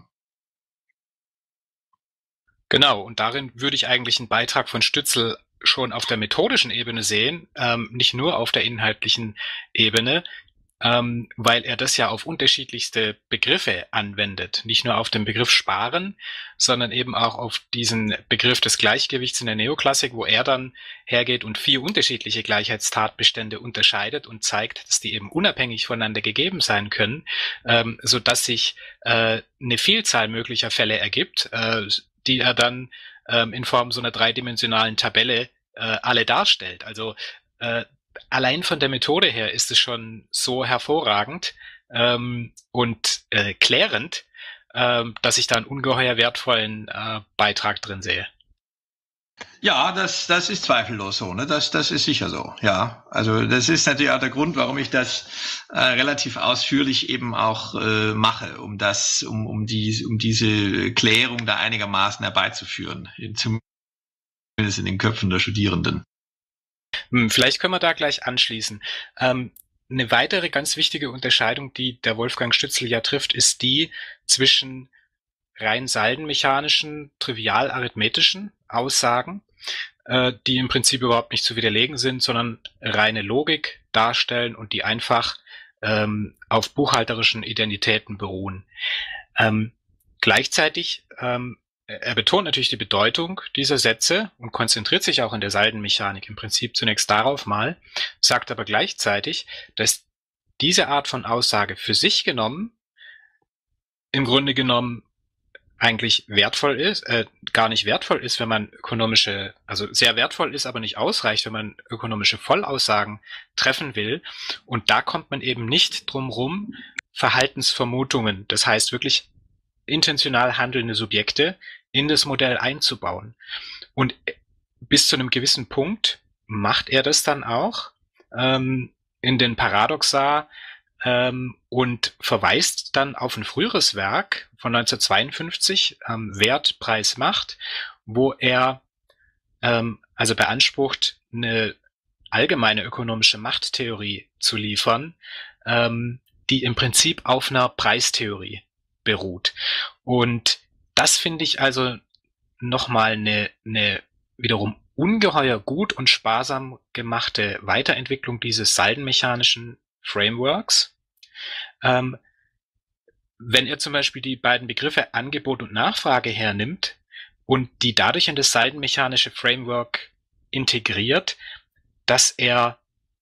Genau, und darin würde ich eigentlich einen Beitrag von Stützel schon auf der methodischen Ebene sehen, ähm, nicht nur auf der inhaltlichen Ebene, ähm, weil er das ja auf unterschiedlichste Begriffe anwendet. Nicht nur auf den Begriff Sparen, sondern eben auch auf diesen Begriff des Gleichgewichts in der Neoklassik, wo er dann hergeht und vier unterschiedliche Gleichheitstatbestände unterscheidet und zeigt, dass die eben unabhängig voneinander gegeben sein können, ähm, so dass sich äh, eine Vielzahl möglicher Fälle ergibt, äh, die er dann ähm, in Form so einer dreidimensionalen Tabelle äh, alle darstellt. Also äh, allein von der Methode her ist es schon so hervorragend ähm, und äh, klärend, ähm, dass ich da einen ungeheuer wertvollen äh, Beitrag drin sehe. Ja, das, das ist zweifellos so, ne? Das, das ist sicher so, ja. Also das ist natürlich auch der Grund, warum ich das äh, relativ ausführlich eben auch äh, mache, um das, um, um die, um diese Klärung da einigermaßen herbeizuführen, in, zumindest in den Köpfen der Studierenden. Hm, vielleicht können wir da gleich anschließen. Ähm, eine weitere ganz wichtige Unterscheidung, die der Wolfgang Stützel ja trifft, ist die zwischen rein saldenmechanischen, trivial-arithmetischen Aussagen, äh, die im Prinzip überhaupt nicht zu widerlegen sind, sondern reine Logik darstellen und die einfach ähm, auf buchhalterischen Identitäten beruhen. Ähm, gleichzeitig, ähm, er betont natürlich die Bedeutung dieser Sätze und konzentriert sich auch in der Saldenmechanik im Prinzip zunächst darauf mal, sagt aber gleichzeitig, dass diese Art von Aussage für sich genommen im Grunde genommen eigentlich wertvoll ist, äh, gar nicht wertvoll ist, wenn man ökonomische, also sehr wertvoll ist, aber nicht ausreicht, wenn man ökonomische Vollaussagen treffen will. Und da kommt man eben nicht drum rum, Verhaltensvermutungen, das heißt wirklich intentional handelnde Subjekte in das Modell einzubauen. Und bis zu einem gewissen Punkt macht er das dann auch ähm, in den Paradoxa, Ähm, und verweist dann auf ein früheres Werk von neunzehnhundertzweiundfünfzig, ähm, Wert, Preis, Macht, wo er ähm, also beansprucht, eine allgemeine ökonomische Machttheorie zu liefern, ähm, die im Prinzip auf einer Preistheorie beruht. Und das finde ich also nochmal eine, eine wiederum ungeheuer gut und sparsam gemachte Weiterentwicklung dieses saldenmechanischen Frameworks. Ähm, wenn er zum Beispiel die beiden Begriffe Angebot und Nachfrage hernimmt und die dadurch in das saldenmechanische Framework integriert, dass er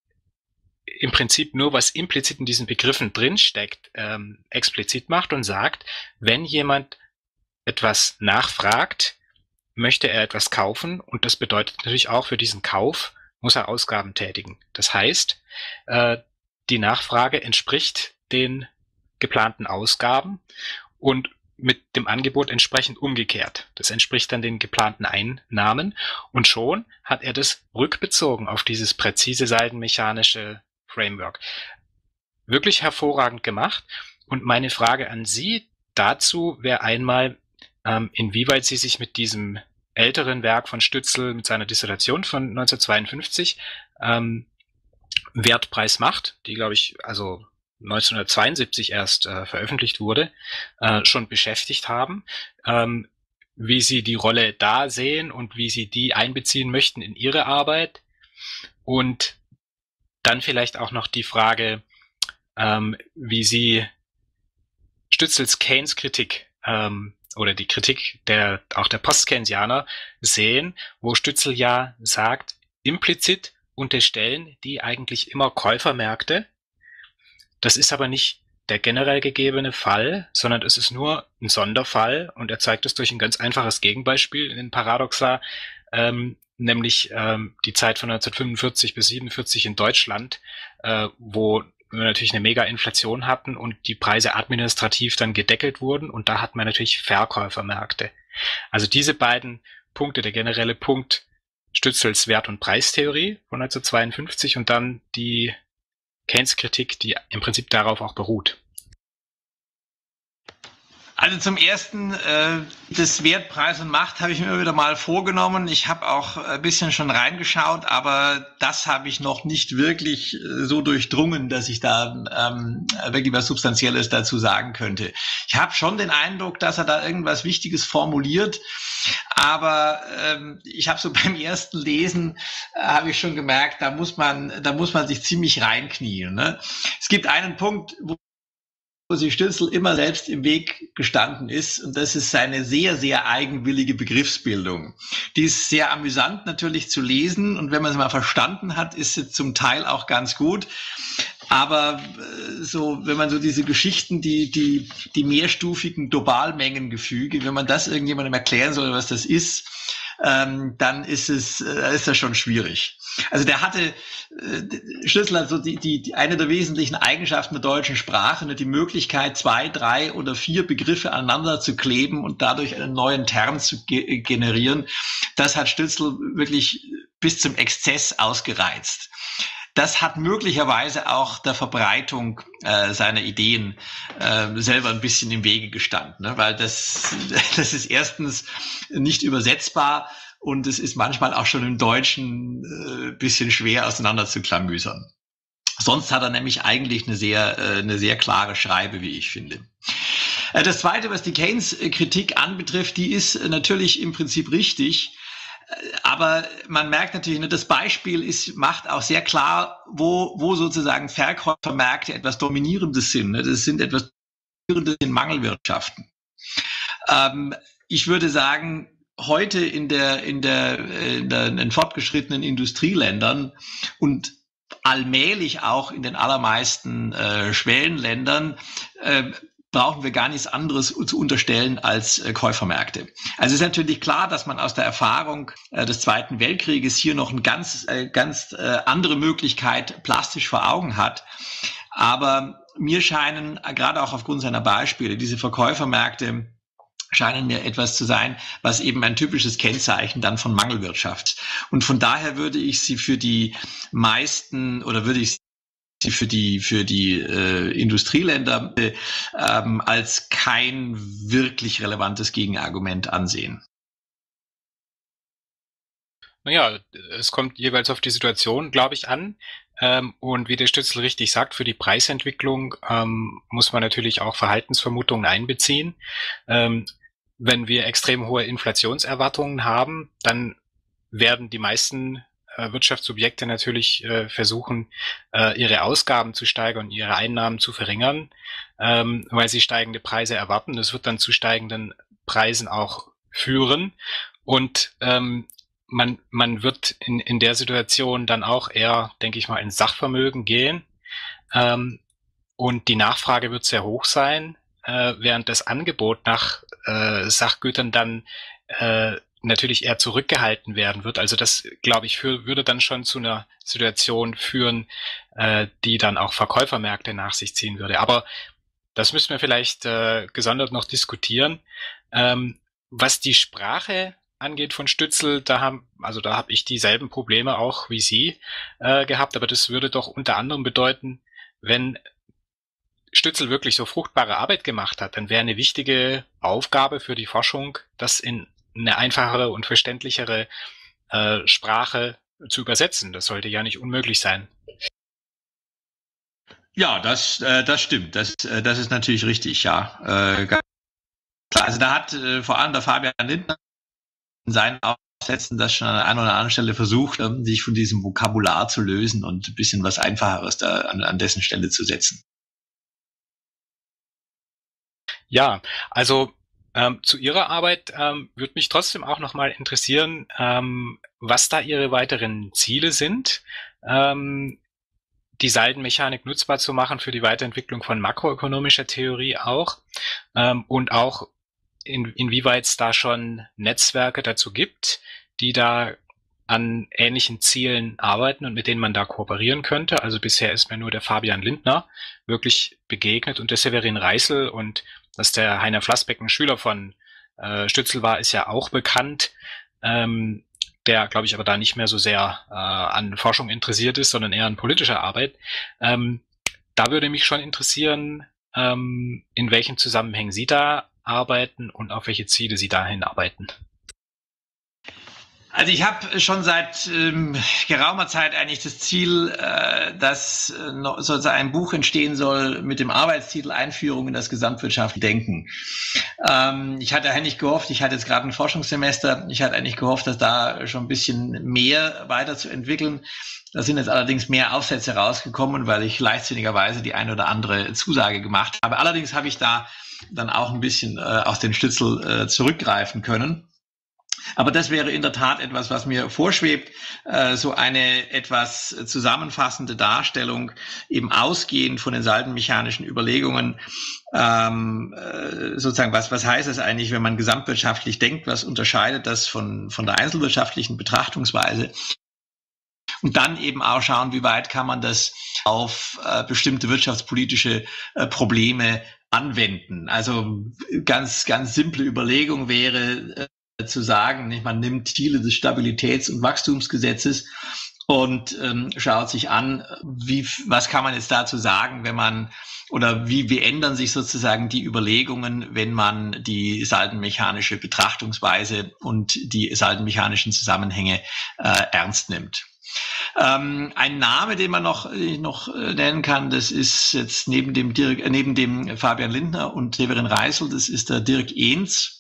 im Prinzip nur, was implizit in diesen Begriffen drinsteckt, ähm, explizit macht und sagt, wenn jemand etwas nachfragt, möchte er etwas kaufen und das bedeutet natürlich auch, für diesen Kauf muss er Ausgaben tätigen. Das heißt, äh, die Nachfrage entspricht den geplanten Ausgaben und mit dem Angebot entsprechend umgekehrt. Das entspricht dann den geplanten Einnahmen und schon hat er das rückbezogen auf dieses präzise saldenmechanische Framework. Wirklich hervorragend gemacht. Und meine Frage an Sie dazu wäre einmal, ähm, inwieweit Sie sich mit diesem älteren Werk von Stützel, mit seiner Dissertation von neunzehnhundertzweiundfünfzig, ähm, Wert, Preis, Macht, die, glaube ich, also neunzehnhundertzweiundsiebzig erst äh, veröffentlicht wurde, äh, schon beschäftigt haben, ähm, wie Sie die Rolle da sehen und wie Sie die einbeziehen möchten in Ihre Arbeit. Und dann vielleicht auch noch die Frage, ähm, wie Sie Stützels Keynes-Kritik ähm, oder die Kritik der auch der Post-Keynesianer sehen, wo Stützel ja sagt, implizit unterstellen die eigentlich immer Käufermärkte. Das ist aber nicht der generell gegebene Fall, sondern es ist nur ein Sonderfall und er zeigt es durch ein ganz einfaches Gegenbeispiel in den Paradoxa, ähm, nämlich ähm, die Zeit von neunzehnhundertfünfundvierzig bis siebenundvierzig in Deutschland, äh, wo wir natürlich eine Mega-Inflation hatten und die Preise administrativ dann gedeckelt wurden und da hat man natürlich Verkäufermärkte. Also diese beiden Punkte, der generelle Punkt Stützels Wert- und Preistheorie von neunzehnhundertzweiundfünfzig und dann die Keynes-Kritik, die im Prinzip darauf auch beruht? Also zum ersten, äh, das Wert, Preis und Macht habe ich mir wieder mal vorgenommen. Ich habe auch ein bisschen schon reingeschaut, aber das habe ich noch nicht wirklich so durchdrungen, dass ich da ähm, wirklich was Substanzielles dazu sagen könnte. Ich habe schon den Eindruck, dass er da irgendwas Wichtiges formuliert, aber ähm, ich habe so beim ersten Lesen äh, habe ich schon gemerkt, da muss man, da muss man sich ziemlich reinknien, ne? Es gibt einen Punkt, wo wo sich Stützel immer selbst im Weg gestanden ist. Und das ist seine sehr, sehr eigenwillige Begriffsbildung. Die ist sehr amüsant natürlich zu lesen. Und wenn man sie mal verstanden hat, ist sie zum Teil auch ganz gut. Aber so, wenn man so diese Geschichten, die, die, die mehrstufigen Globalmengengefüge, wenn man das irgendjemandem erklären soll, was das ist, ähm, dann ist es, äh, ist das schon schwierig. Also der hatte, äh, Stützel hat so die, die, die, eine der wesentlichen Eigenschaften der deutschen Sprache, ne, die Möglichkeit, zwei, drei oder vier Begriffe aneinander zu kleben und dadurch einen neuen Term zu ge generieren. Das hat Stützel wirklich bis zum Exzess ausgereizt. Das hat möglicherweise auch der Verbreitung äh, seiner Ideen äh, selber ein bisschen im Wege gestanden, ne? Weil das, das ist erstens nicht übersetzbar und es ist manchmal auch schon im Deutschen ein äh, bisschen schwer auseinander zu klamüsern. Sonst hat er nämlich eigentlich eine sehr, äh, eine sehr klare Schreibe, wie ich finde. Äh, das Zweite, was die Keynes-Kritik anbetrifft, die ist natürlich im Prinzip richtig. Aber man merkt natürlich, das Beispiel ist, macht auch sehr klar, wo, wo sozusagen Verkäufermärkte etwas Dominierendes sind. Das sind etwas Dominierendes in Mangelwirtschaften. Ähm, ich würde sagen, heute in der, in der, in der, in den fortgeschrittenen Industrieländern und allmählich auch in den allermeisten äh, Schwellenländern äh, brauchen wir gar nichts anderes zu unterstellen als äh, Käufermärkte. Also es ist natürlich klar, dass man aus der Erfahrung äh, des Zweiten Weltkrieges hier noch eine ganz, äh, ganz äh, andere Möglichkeit plastisch vor Augen hat. Aber mir scheinen, äh, gerade auch aufgrund seiner Beispiele, diese Verkäufermärkte scheinen mir etwas zu sein, was eben ein typisches Kennzeichen dann von Mangelwirtschaft. Und von daher würde ich sie für die meisten oder würde ich die für die für die äh, Industrieländer äh, ähm, als kein wirklich relevantes Gegenargument ansehen. Naja, es kommt jeweils auf die Situation, glaube ich, an. Ähm, und wie der Stützel richtig sagt, für die Preisentwicklung ähm, muss man natürlich auch Verhaltensvermutungen einbeziehen. Ähm, wenn wir extrem hohe Inflationserwartungen haben, dann werden die meisten Wirtschaftssubjekte natürlich äh, versuchen, äh, ihre Ausgaben zu steigern und ihre Einnahmen zu verringern, ähm, weil sie steigende Preise erwarten. Das wird dann zu steigenden Preisen auch führen. Und ähm, man, man wird in, in der Situation dann auch eher, denke ich mal, ins Sachvermögen gehen. Ähm, und die Nachfrage wird sehr hoch sein, äh, während das Angebot nach äh, Sachgütern dann äh, natürlich eher zurückgehalten werden wird. Also das, glaube ich, für, würde dann schon zu einer Situation führen, äh, die dann auch Verkäufermärkte nach sich ziehen würde. Aber das müssen wir vielleicht äh, gesondert noch diskutieren. Ähm, was die Sprache angeht von Stützel, da haben, also da habe ich dieselben Probleme auch wie Sie äh, gehabt, aber das würde doch unter anderem bedeuten, wenn Stützel wirklich so fruchtbare Arbeit gemacht hat, dann wäre eine wichtige Aufgabe für die Forschung, das in eine einfachere und verständlichere äh, Sprache zu übersetzen. Das sollte ja nicht unmöglich sein. Ja, das, äh, das stimmt. Das, äh, das ist natürlich richtig, ja. Äh, klar. Also da hat äh, vor allem der Fabian Lindner in seinen Aufsätzen das schon an einer oder anderen Stelle versucht, ähm, sich von diesem Vokabular zu lösen und ein bisschen was Einfacheres da an, an dessen Stelle zu setzen. Ja, also Ähm, zu Ihrer Arbeit ähm, würde mich trotzdem auch nochmal interessieren, ähm, was da Ihre weiteren Ziele sind, ähm, die Saldenmechanik nutzbar zu machen für die Weiterentwicklung von makroökonomischer Theorie auch ähm, und auch in, inwieweit es da schon Netzwerke dazu gibt, die da an ähnlichen Zielen arbeiten und mit denen man da kooperieren könnte. Also bisher ist mir nur der Fabian Lindner wirklich begegnet und der Severin Reißel, und dass der Heiner Flassbeck ein Schüler von äh, Stützel war, ist ja auch bekannt. Ähm, der, glaube ich, aber da nicht mehr so sehr äh, an Forschung interessiert ist, sondern eher an politischer Arbeit. Ähm, da würde mich schon interessieren, ähm, in welchen Zusammenhängen Sie da arbeiten und auf welche Ziele Sie dahin arbeiten. Also ich habe schon seit ähm, geraumer Zeit eigentlich das Ziel, äh, dass äh, noch, sozusagen ein Buch entstehen soll mit dem Arbeitstitel Einführung in das gesamtwirtschaftliche Denken. Ähm, ich hatte eigentlich gehofft, ich hatte jetzt gerade ein Forschungssemester, ich hatte eigentlich gehofft, dass da schon ein bisschen mehr weiterzuentwickeln. Da sind jetzt allerdings mehr Aufsätze rausgekommen, weil ich leichtsinnigerweise die eine oder andere Zusage gemacht habe. Allerdings habe ich da dann auch ein bisschen äh, aus den Stützel äh, zurückgreifen können. Aber das wäre in der Tat etwas, was mir vorschwebt, äh, so eine etwas zusammenfassende Darstellung, eben ausgehend von den saldenmechanischen Überlegungen, ähm, äh, sozusagen, was, was heißt es eigentlich, wenn man gesamtwirtschaftlich denkt, was unterscheidet das von, von der einzelwirtschaftlichen Betrachtungsweise? Und dann eben auch schauen, wie weit kann man das auf äh, bestimmte wirtschaftspolitische äh, Probleme anwenden. Also ganz, ganz simple Überlegung wäre, äh, zu sagen, nicht? Man nimmt Ziele des Stabilitäts- und Wachstumsgesetzes und ähm, schaut sich an, wie, was kann man jetzt dazu sagen, wenn man, oder wie, wie ändern sich sozusagen die Überlegungen, wenn man die saldenmechanische Betrachtungsweise und die saldenmechanischen Zusammenhänge äh, ernst nimmt. Ähm, ein Name, den man noch, noch nennen kann, das ist jetzt neben dem Dirk, äh, neben dem Fabian Lindner und Severin Reisel, das ist der Dirk Ehns.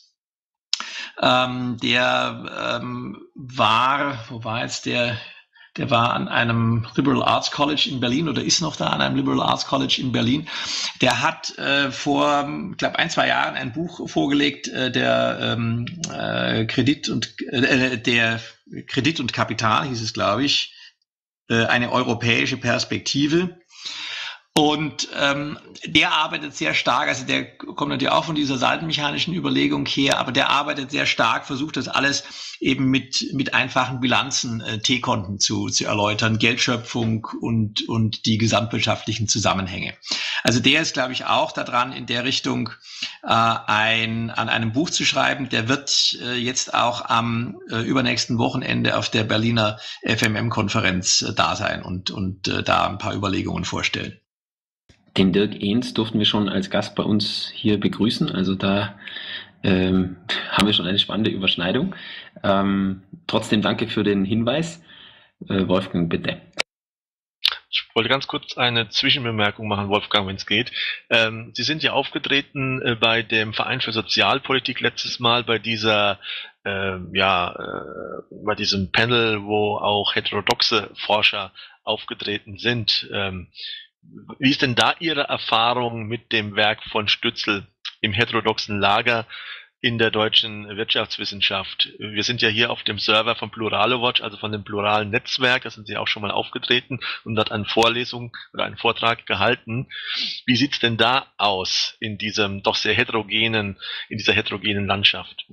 Ähm, der ähm, war, wo war jetzt der, der war an einem Liberal Arts College in Berlin oder ist noch da an einem Liberal Arts College in Berlin. Der hat äh, vor, ich glaube, ein, zwei Jahren ein Buch vorgelegt, äh, der ähm, äh, Kredit und äh, der Kredit und Kapital hieß es, glaube ich, äh, eine europäische Perspektive. Und ähm, der arbeitet sehr stark, also der kommt natürlich auch von dieser saldenmechanischen Überlegung her, aber der arbeitet sehr stark, versucht das alles eben mit mit einfachen Bilanzen, äh, T-Konten zu zu erläutern, Geldschöpfung und und die gesamtwirtschaftlichen Zusammenhänge. Also der ist, glaube ich, auch daran, in der Richtung äh, ein an einem Buch zu schreiben. Der wird äh, jetzt auch am äh, übernächsten Wochenende auf der Berliner F M M-Konferenz äh, da sein und und äh, da ein paar Überlegungen vorstellen. Den Dirk Ehns durften wir schon als Gast bei uns hier begrüßen. Also da ähm, haben wir schon eine spannende Überschneidung. Ähm, trotzdem danke für den Hinweis. Äh, Wolfgang, bitte. Ich wollte ganz kurz eine Zwischenbemerkung machen, Wolfgang, wenn es geht. Ähm, Sie sind ja aufgetreten äh, bei dem Verein für Sozialpolitik letztes Mal, bei dieser, äh, ja, äh, bei diesem Panel, wo auch heterodoxe Forscher aufgetreten sind. Ähm, Wie ist denn da Ihre Erfahrung mit dem Werk von Stützel im heterodoxen Lager in der deutschen Wirtschaftswissenschaft? Wir sind ja hier auf dem Server von Pluralowatch, also von dem pluralen Netzwerk, da sind Sie auch schon mal aufgetreten und hat eine Vorlesung oder einen Vortrag gehalten. Wie sieht's denn da aus in diesem doch sehr heterogenen, in dieser heterogenen Landschaft?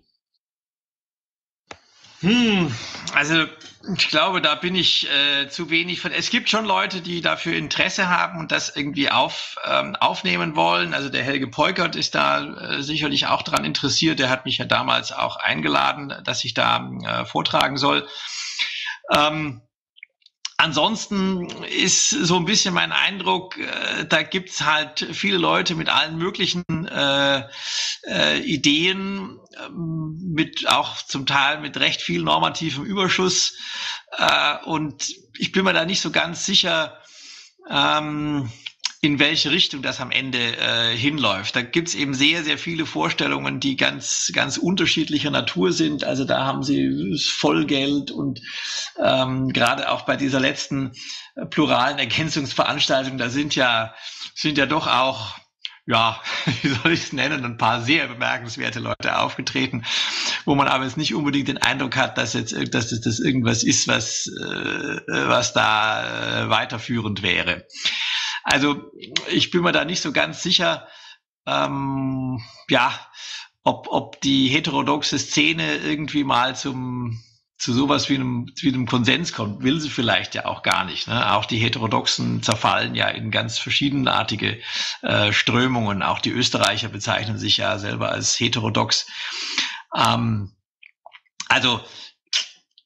Hm, also ich glaube, da bin ich äh, zu wenig von. Es gibt schon Leute, die dafür Interesse haben und das irgendwie auf, ähm, aufnehmen wollen. Also der Helge Peukert ist da äh, sicherlich auch daran interessiert. Der hat mich ja damals auch eingeladen, dass ich da äh, vortragen soll. Ähm, Ansonsten ist so ein bisschen mein Eindruck, äh, da gibt's halt viele Leute mit allen möglichen äh, äh, Ideen, äh, mit auch zum Teil mit recht viel normativem Überschuss. Äh, und ich bin mir da nicht so ganz sicher, ähm, in welche Richtung das am Ende äh, hinläuft. Da gibt's eben sehr, sehr viele Vorstellungen, die ganz, ganz unterschiedlicher Natur sind. Also da haben sie Vollgeld und ähm, gerade auch bei dieser letzten äh, pluralen Ergänzungsveranstaltung, da sind ja, sind ja doch auch, ja, wie soll ich es nennen, ein paar sehr bemerkenswerte Leute aufgetreten, wo man aber jetzt nicht unbedingt den Eindruck hat, dass jetzt dass das irgendwas ist, was, äh, was da äh, weiterführend wäre. Also ich bin mir da nicht so ganz sicher, ähm, ja, ob, ob die heterodoxe Szene irgendwie mal zum zu sowas wie einem, wie einem Konsens kommt. Will sie vielleicht ja auch gar nicht. Ne? Auch die Heterodoxen zerfallen ja in ganz verschiedenartige äh, Strömungen. Auch die Österreicher bezeichnen sich ja selber als heterodox. Ähm, also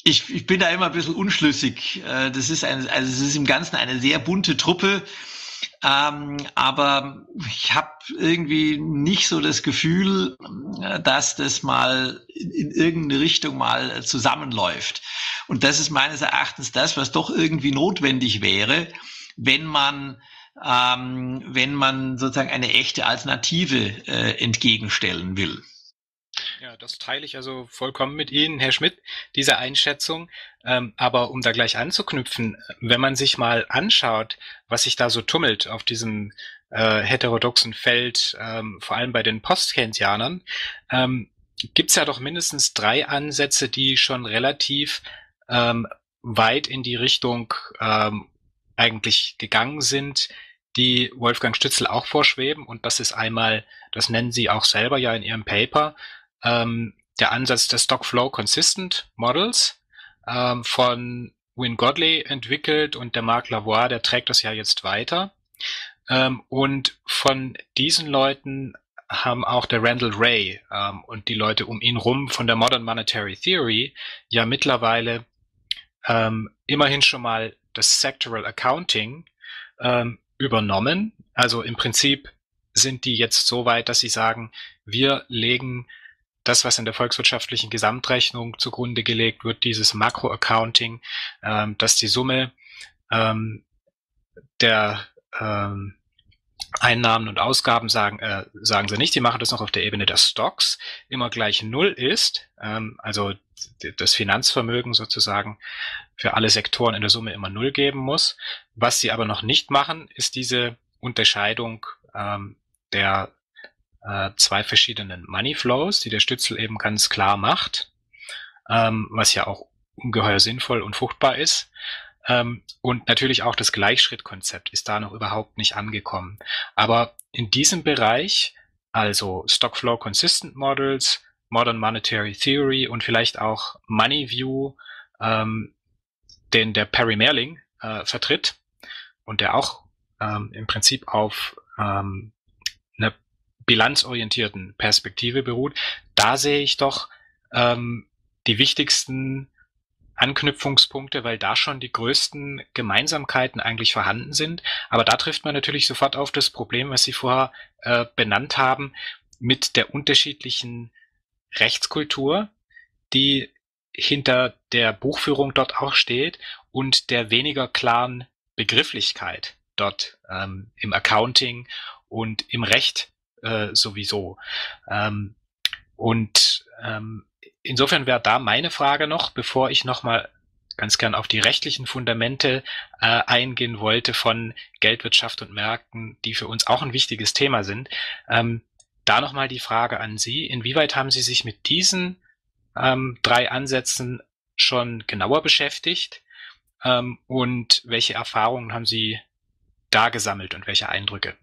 ich, ich bin da immer ein bisschen unschlüssig. Das ist ein, also es ist im Ganzen eine sehr bunte Truppe. Ähm, aber ich habe irgendwie nicht so das Gefühl, dass das mal in, in irgendeine Richtung mal zusammenläuft. Und das ist meines Erachtens das, was doch irgendwie notwendig wäre, wenn man ähm, wenn man sozusagen eine echte Alternative äh, entgegenstellen will. Ja, das teile ich also vollkommen mit Ihnen, Herr Schmidt, diese Einschätzung. Ähm, aber um da gleich anzuknüpfen, wenn man sich mal anschaut, was sich da so tummelt auf diesem äh, heterodoxen Feld, ähm, vor allem bei den Post-Keynesianern, ähm, gibt's ja doch mindestens drei Ansätze, die schon relativ ähm, weit in die Richtung ähm, eigentlich gegangen sind, die Wolfgang Stützel auch vorschweben. Und das ist einmal, das nennen Sie auch selber ja in Ihrem Paper, ähm, der Ansatz der Stock-Flow Consistent Models, ähm, von Wynne Godley entwickelt, und der Marc Lavoie, der trägt das ja jetzt weiter. Ähm, und von diesen Leuten haben auch der Randall Wray ähm, und die Leute um ihn rum von der Modern Monetary Theory ja mittlerweile ähm, immerhin schon mal das Sectoral Accounting ähm, übernommen. Also im Prinzip sind die jetzt so weit, dass sie sagen, wir legen das, was in der volkswirtschaftlichen Gesamtrechnung zugrunde gelegt wird, dieses Makro-Accounting, ähm, dass die Summe ähm, der ähm, Einnahmen und Ausgaben, sagen äh, sagen sie nicht, die machen das noch auf der Ebene der Stocks, immer gleich Null ist, ähm, also das Finanzvermögen sozusagen für alle Sektoren in der Summe immer Null geben muss. Was sie aber noch nicht machen, ist diese Unterscheidung ähm, der äh, zwei verschiedenen Money Flows, die der Stützel eben ganz klar macht, ähm, was ja auch ungeheuer sinnvoll und fruchtbar ist. Ähm, und natürlich auch das Gleichschrittkonzept ist da noch überhaupt nicht angekommen. Aber in diesem Bereich, also Stock Flow Consistent Models, Modern Monetary Theory und vielleicht auch Money View, ähm, den der Perry Mehrling äh, vertritt und der auch ähm, im Prinzip auf ähm, einer bilanzorientierten Perspektive beruht, da sehe ich doch ähm, die wichtigsten Anknüpfungspunkte, weil da schon die größten Gemeinsamkeiten eigentlich vorhanden sind. Aber da trifft man natürlich sofort auf das Problem, was Sie vorher äh, benannt haben, mit der unterschiedlichen Rechtskultur, die hinter der Buchführung dort auch steht, und der weniger klaren Begrifflichkeit dort ähm, im Accounting und im Recht äh, sowieso. Ähm, und ähm, insofern wäre da meine Frage noch, bevor ich nochmal ganz gern auf die rechtlichen Fundamente äh, eingehen wollte von Geldwirtschaft und Märkten, die für uns auch ein wichtiges Thema sind. Ähm, da nochmal die Frage an Sie, inwieweit haben Sie sich mit diesen ähm, drei Ansätzen schon genauer beschäftigt ähm, und welche Erfahrungen haben Sie da gesammelt und welche Eindrücke?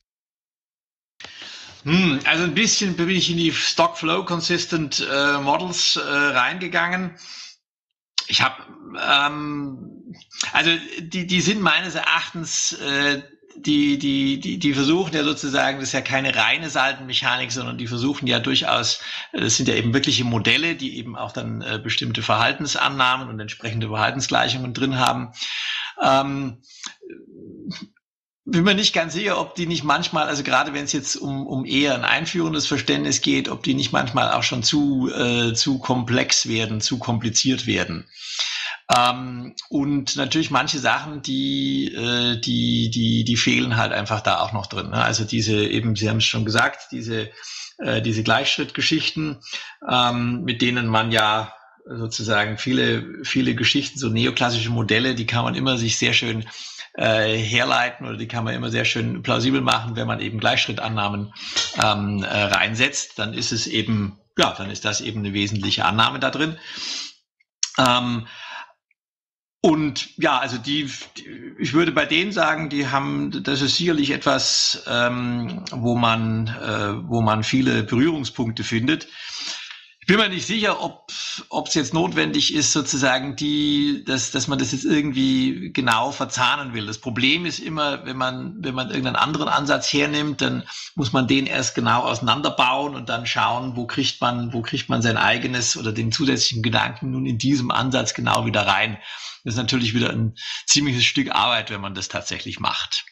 Hm, also ein bisschen bin ich in die Stock Flow Consistent äh, Models äh, reingegangen. Ich habe, ähm, also die die sind meines Erachtens äh, die die die die versuchen ja sozusagen, das ist ja keine reine Saldenmechanik, sondern die versuchen ja durchaus, das sind ja eben wirkliche Modelle, die eben auch dann äh, bestimmte Verhaltensannahmen und entsprechende Verhaltensgleichungen drin haben. Ähm, bin mir nicht ganz sicher, ob die nicht manchmal, also gerade wenn es jetzt um um eher ein einführendes Verständnis geht, ob die nicht manchmal auch schon zu äh, zu komplex werden, zu kompliziert werden. Ähm, und natürlich manche Sachen, die äh, die die die fehlen halt einfach da auch noch drin. Ne? Also diese eben, Sie haben es schon gesagt, diese äh, diese Gleichschrittgeschichten, ähm, mit denen man ja sozusagen viele viele Geschichten, so neoklassische Modelle, die kann man immer sich sehr schön äh, herleiten, oder die kann man immer sehr schön plausibel machen, wenn man eben Gleichschrittannahmen ähm, äh, reinsetzt. Dann ist es eben, ja, dann ist das eben eine wesentliche Annahme da drin. Ähm, Und ja, also die, die, ich würde bei denen sagen, die haben, das ist sicherlich etwas, ähm, wo man, äh, wo man viele Berührungspunkte findet. Ich bin mir nicht sicher, ob ob es jetzt notwendig ist, sozusagen die, dass dass man das jetzt irgendwie genau verzahnen will. Das Problem ist immer, wenn man wenn man irgendeinen anderen Ansatz hernimmt, dann muss man den erst genau auseinanderbauen und dann schauen, wo kriegt man wo kriegt man sein eigenes oder den zusätzlichen Gedanken nun in diesem Ansatz genau wieder rein. Das ist natürlich wieder ein ziemliches Stück Arbeit, wenn man das tatsächlich macht.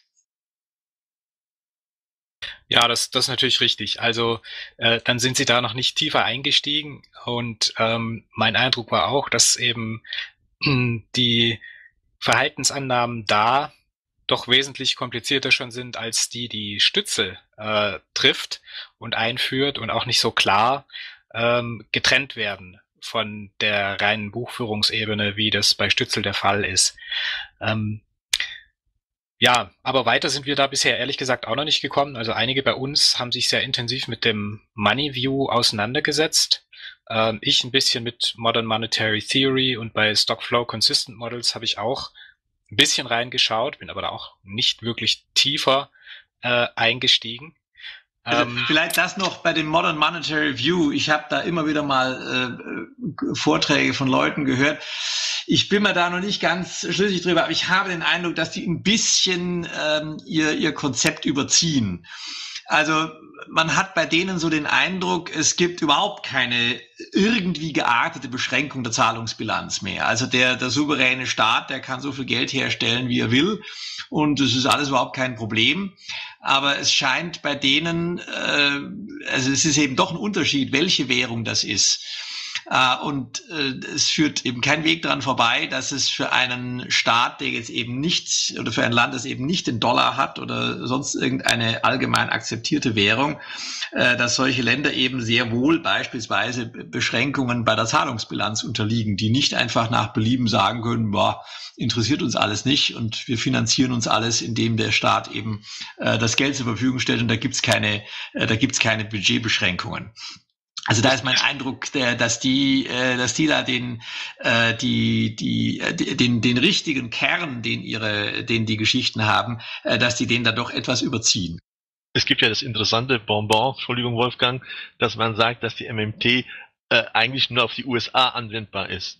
Ja, das, das ist natürlich richtig. Also äh, dann sind Sie da noch nicht tiefer eingestiegen und ähm, mein Eindruck war auch, dass eben die Verhaltensannahmen da doch wesentlich komplizierter schon sind, als die, die Stützel äh, trifft und einführt und auch nicht so klar ähm, getrennt werden von der reinen Buchführungsebene, wie das bei Stützel der Fall ist. Ähm, Ja, aber weiter sind wir da bisher ehrlich gesagt auch noch nicht gekommen. Also einige bei uns haben sich sehr intensiv mit dem Money View auseinandergesetzt. Ähm, ich ein bisschen mit Modern Monetary Theory und bei Stockflow Consistent Models habe ich auch ein bisschen reingeschaut, bin aber da auch nicht wirklich tiefer äh, eingestiegen. Also Ähm, vielleicht das noch bei dem Modern Monetary View. Ich habe da immer wieder mal äh, Vorträge von Leuten gehört. Ich bin mir da noch nicht ganz schlüssig drüber, aber ich habe den Eindruck, dass die ein bisschen ähm, ihr, ihr Konzept überziehen. Also man hat bei denen so den Eindruck, es gibt überhaupt keine irgendwie geartete Beschränkung der Zahlungsbilanz mehr. Also der, der souveräne Staat, der kann so viel Geld herstellen, wie er will. Und es ist alles überhaupt kein Problem. Aber es scheint bei denen, äh, also es ist eben doch ein Unterschied, welche Währung das ist. Uh, und uh, es führt eben kein Weg daran vorbei, dass es für einen Staat, der jetzt eben nicht, oder für ein Land, das eben nicht den Dollar hat oder sonst irgendeine allgemein akzeptierte Währung, uh, dass solche Länder eben sehr wohl beispielsweise Beschränkungen bei der Zahlungsbilanz unterliegen, die nicht einfach nach Belieben sagen können, boah, interessiert uns alles nicht und wir finanzieren uns alles, indem der Staat eben uh, das Geld zur Verfügung stellt und da gibt's keine, uh, da gibt's keine Budgetbeschränkungen. Also da ist mein Eindruck, der, dass die, äh, dass die da den, äh, die, die, äh, den, den richtigen Kern, den ihre, den die Geschichten haben, äh, dass die den da doch etwas überziehen. Es gibt ja das interessante Bonbon, Entschuldigung Wolfgang, dass man sagt, dass die M M T äh, eigentlich nur auf die U S A anwendbar ist.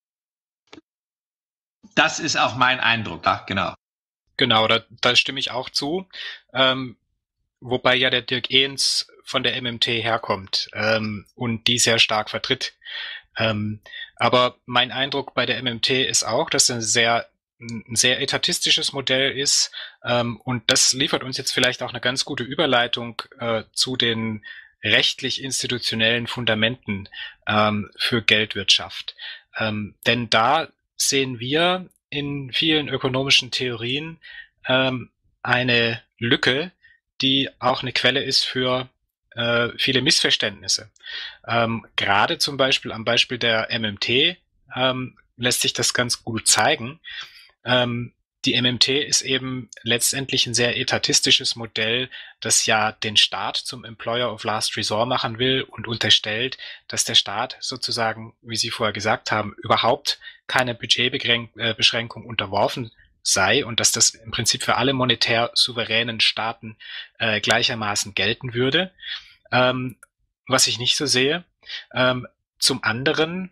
Das ist auch mein Eindruck, ja, genau. Genau, da, da stimme ich auch zu. Ähm, wobei ja der Dirk Ehns von der M M T herkommt ähm, und die sehr stark vertritt. Ähm, aber mein Eindruck bei der M M T ist auch, dass es ein sehr, ein sehr etatistisches Modell ist ähm, und das liefert uns jetzt vielleicht auch eine ganz gute Überleitung äh, zu den rechtlich-institutionellen Fundamenten ähm, für Geldwirtschaft. Ähm, denn da sehen wir in vielen ökonomischen Theorien ähm, eine Lücke, die auch eine Quelle ist für äh, viele Missverständnisse. Ähm, gerade zum Beispiel am Beispiel der M M T ähm, lässt sich das ganz gut zeigen. Ähm, die M M T ist eben letztendlich ein sehr etatistisches Modell, das ja den Staat zum Employer of Last Resort machen will und unterstellt, dass der Staat sozusagen, wie Sie vorher gesagt haben, überhaupt keine Budgetbeschränkung unterworfen sei und dass das im Prinzip für alle monetär souveränen Staaten äh, gleichermaßen gelten würde, ähm, was ich nicht so sehe. Ähm, zum anderen,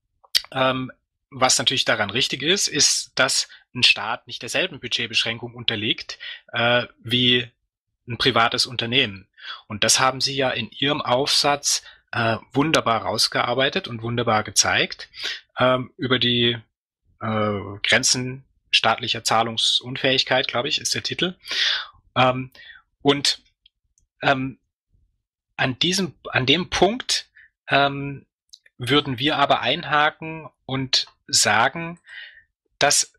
ähm, was natürlich daran richtig ist, ist, dass ein Staat nicht derselben Budgetbeschränkung unterliegt äh, wie ein privates Unternehmen. Und das haben Sie ja in Ihrem Aufsatz äh, wunderbar rausgearbeitet und wunderbar gezeigt ähm, über die äh, Grenzen staatlicher Zahlungsunfähigkeit, glaube ich, ist der Titel. Ähm, und ähm, an diesem, an dem Punkt ähm, würden wir aber einhaken und sagen, dass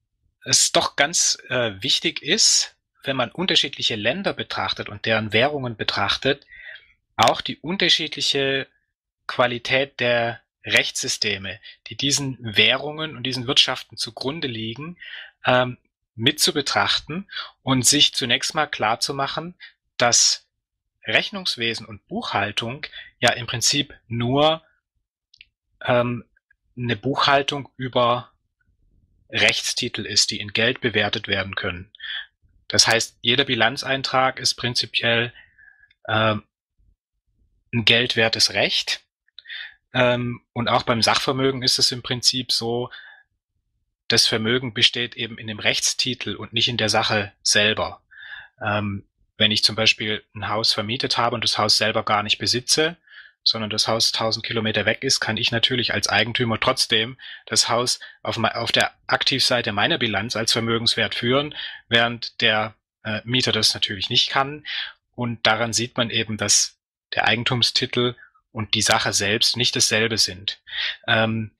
es doch ganz äh, wichtig ist, wenn man unterschiedliche Länder betrachtet und deren Währungen betrachtet, auch die unterschiedliche Qualität der Rechtssysteme, die diesen Währungen und diesen Wirtschaften zugrunde liegen, ähm, mit zu betrachten und sich zunächst mal klar zu machen, dass Rechnungswesen und Buchhaltung ja im Prinzip nur ähm, eine Buchhaltung über Rechtstitel ist, die in Geld bewertet werden können. Das heißt, jeder Bilanzeintrag ist prinzipiell ähm, ein geldwertes Recht. Ähm, und auch beim Sachvermögen ist es im Prinzip so, das Vermögen besteht eben in dem Rechtstitel und nicht in der Sache selber. Ähm, wenn ich zum Beispiel ein Haus vermietet habe und das Haus selber gar nicht besitze, sondern das Haus tausend Kilometer weg ist, kann ich natürlich als Eigentümer trotzdem das Haus auf, auf der Aktivseite meiner Bilanz als Vermögenswert führen, während der äh, Mieter das natürlich nicht kann. Und daran sieht man eben, dass der Eigentumstitel und die Sache selbst nicht dasselbe sind. Ähm,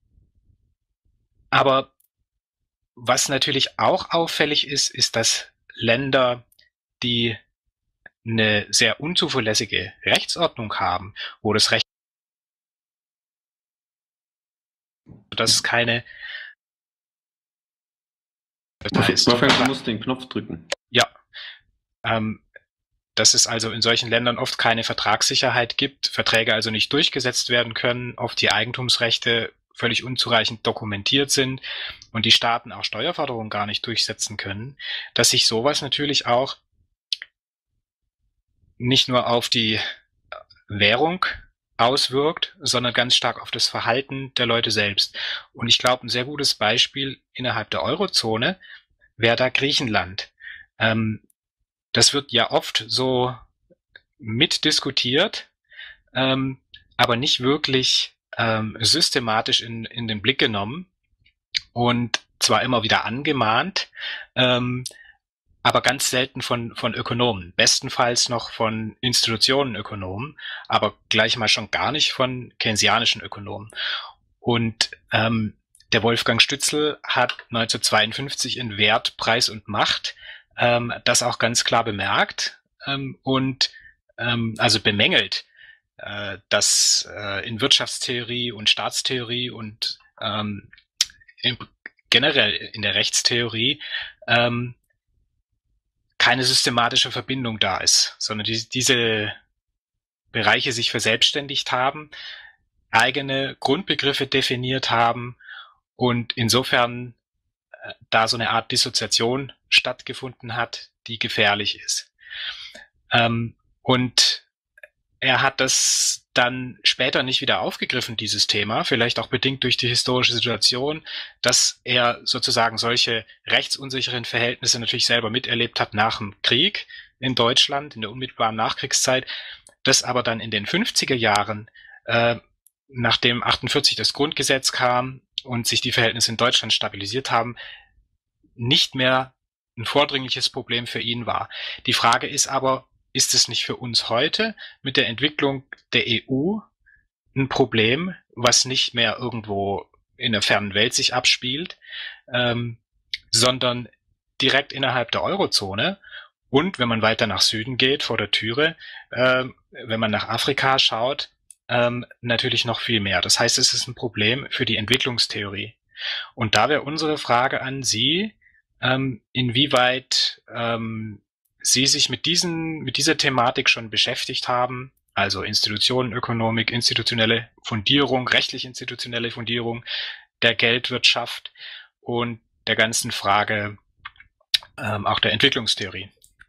aber was natürlich auch auffällig ist, ist, dass Länder, die eine sehr unzuverlässige Rechtsordnung haben, wo das Recht, dass es keine, das heißt, Wolfgang, du musst den Knopf drücken. Ja, ähm, dass es also in solchen Ländern oft keine Vertragssicherheit gibt, Verträge also nicht durchgesetzt werden können, oft die Eigentumsrechte völlig unzureichend dokumentiert sind und die Staaten auch Steuerforderungen gar nicht durchsetzen können, dass sich sowas natürlich auch nicht nur auf die Währung auswirkt, sondern ganz stark auf das Verhalten der Leute selbst. Und ich glaube, ein sehr gutes Beispiel innerhalb der Eurozone wäre da Griechenland. Ähm, das wird ja oft so mitdiskutiert, ähm, aber nicht wirklich ähm, systematisch in, in den Blick genommen und zwar immer wieder angemahnt, ähm, aber ganz selten von, von Ökonomen, bestenfalls noch von Institutionenökonomen, aber gleich mal schon gar nicht von keynesianischen Ökonomen. Und ähm, der Wolfgang Stützel hat neunzehnhundertzweiundfünfzig in Wert, Preis und Macht ähm, das auch ganz klar bemerkt ähm, und ähm, also bemängelt, äh, dass äh, in Wirtschaftstheorie und Staatstheorie und ähm, in, generell in der Rechtstheorie ähm, keine systematische Verbindung da ist, sondern die, diese Bereiche sich verselbstständigt haben, eigene Grundbegriffe definiert haben und insofern äh, da so eine Art Dissoziation stattgefunden hat, die gefährlich ist. Ähm, und er hat das dann später nicht wieder aufgegriffen, dieses Thema, vielleicht auch bedingt durch die historische Situation, dass er sozusagen solche rechtsunsicheren Verhältnisse natürlich selber miterlebt hat nach dem Krieg in Deutschland, in der unmittelbaren Nachkriegszeit, das aber dann in den fünfziger Jahren, äh, nachdem achtundvierzig das Grundgesetz kam und sich die Verhältnisse in Deutschland stabilisiert haben, nicht mehr ein vordringliches Problem für ihn war. Die Frage ist aber, ist es nicht für uns heute mit der Entwicklung der E U ein Problem, was nicht mehr irgendwo in der fernen Welt sich abspielt, ähm, sondern direkt innerhalb der Eurozone und wenn man weiter nach Süden geht, vor der Türe, äh, wenn man nach Afrika schaut, ähm, natürlich noch viel mehr. Das heißt, es ist ein Problem für die Entwicklungstheorie. Und da wäre unsere Frage an Sie, ähm, inwieweit ähm, Sie sich mit diesen, mit dieser Thematik schon beschäftigt haben, also Institutionenökonomik, institutionelle Fundierung, rechtlich-institutionelle Fundierung der Geldwirtschaft und der ganzen Frage ähm, auch der Entwicklungstheorie.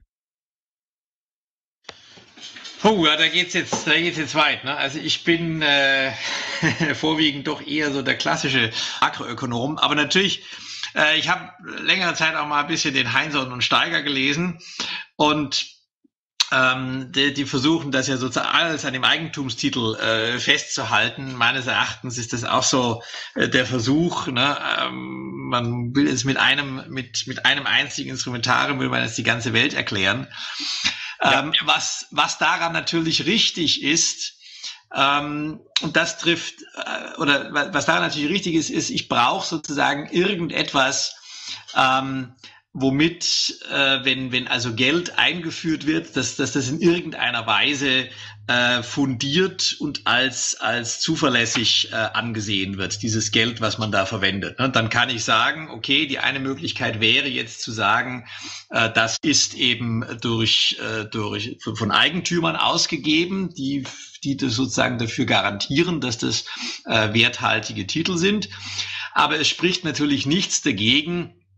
Oh, ja, da geht's jetzt, da geht's jetzt weit. Ne? Also ich bin äh, vorwiegend doch eher so der klassische Makroökonom, aber natürlich, äh, ich habe längere Zeit auch mal ein bisschen den Heinsohn und Steiger gelesen und ähm, die, die versuchen das ja sozusagen alles an dem Eigentumstitel äh, festzuhalten. Meines Erachtens ist das auch so äh, der Versuch. Ne? Ähm, man will es mit einem mit mit einem einzigen Instrumentarium will man jetzt die ganze Welt erklären. Ja. Ähm, was, was daran natürlich richtig ist, ähm, und das trifft, äh, oder was daran natürlich richtig ist, ist, ich brauche sozusagen irgendetwas, ähm, womit, äh, wenn, wenn also Geld eingeführt wird, dass, dass das in irgendeiner Weise äh, fundiert und als, als zuverlässig äh, angesehen wird, dieses Geld, was man da verwendet. Und dann kann ich sagen, okay, die eine Möglichkeit wäre jetzt zu sagen, äh, das ist eben durch, äh, durch, von Eigentümern ausgegeben, die, die das sozusagen dafür garantieren, dass das äh, werthaltige Titel sind. Aber es spricht natürlich nichts dagegen,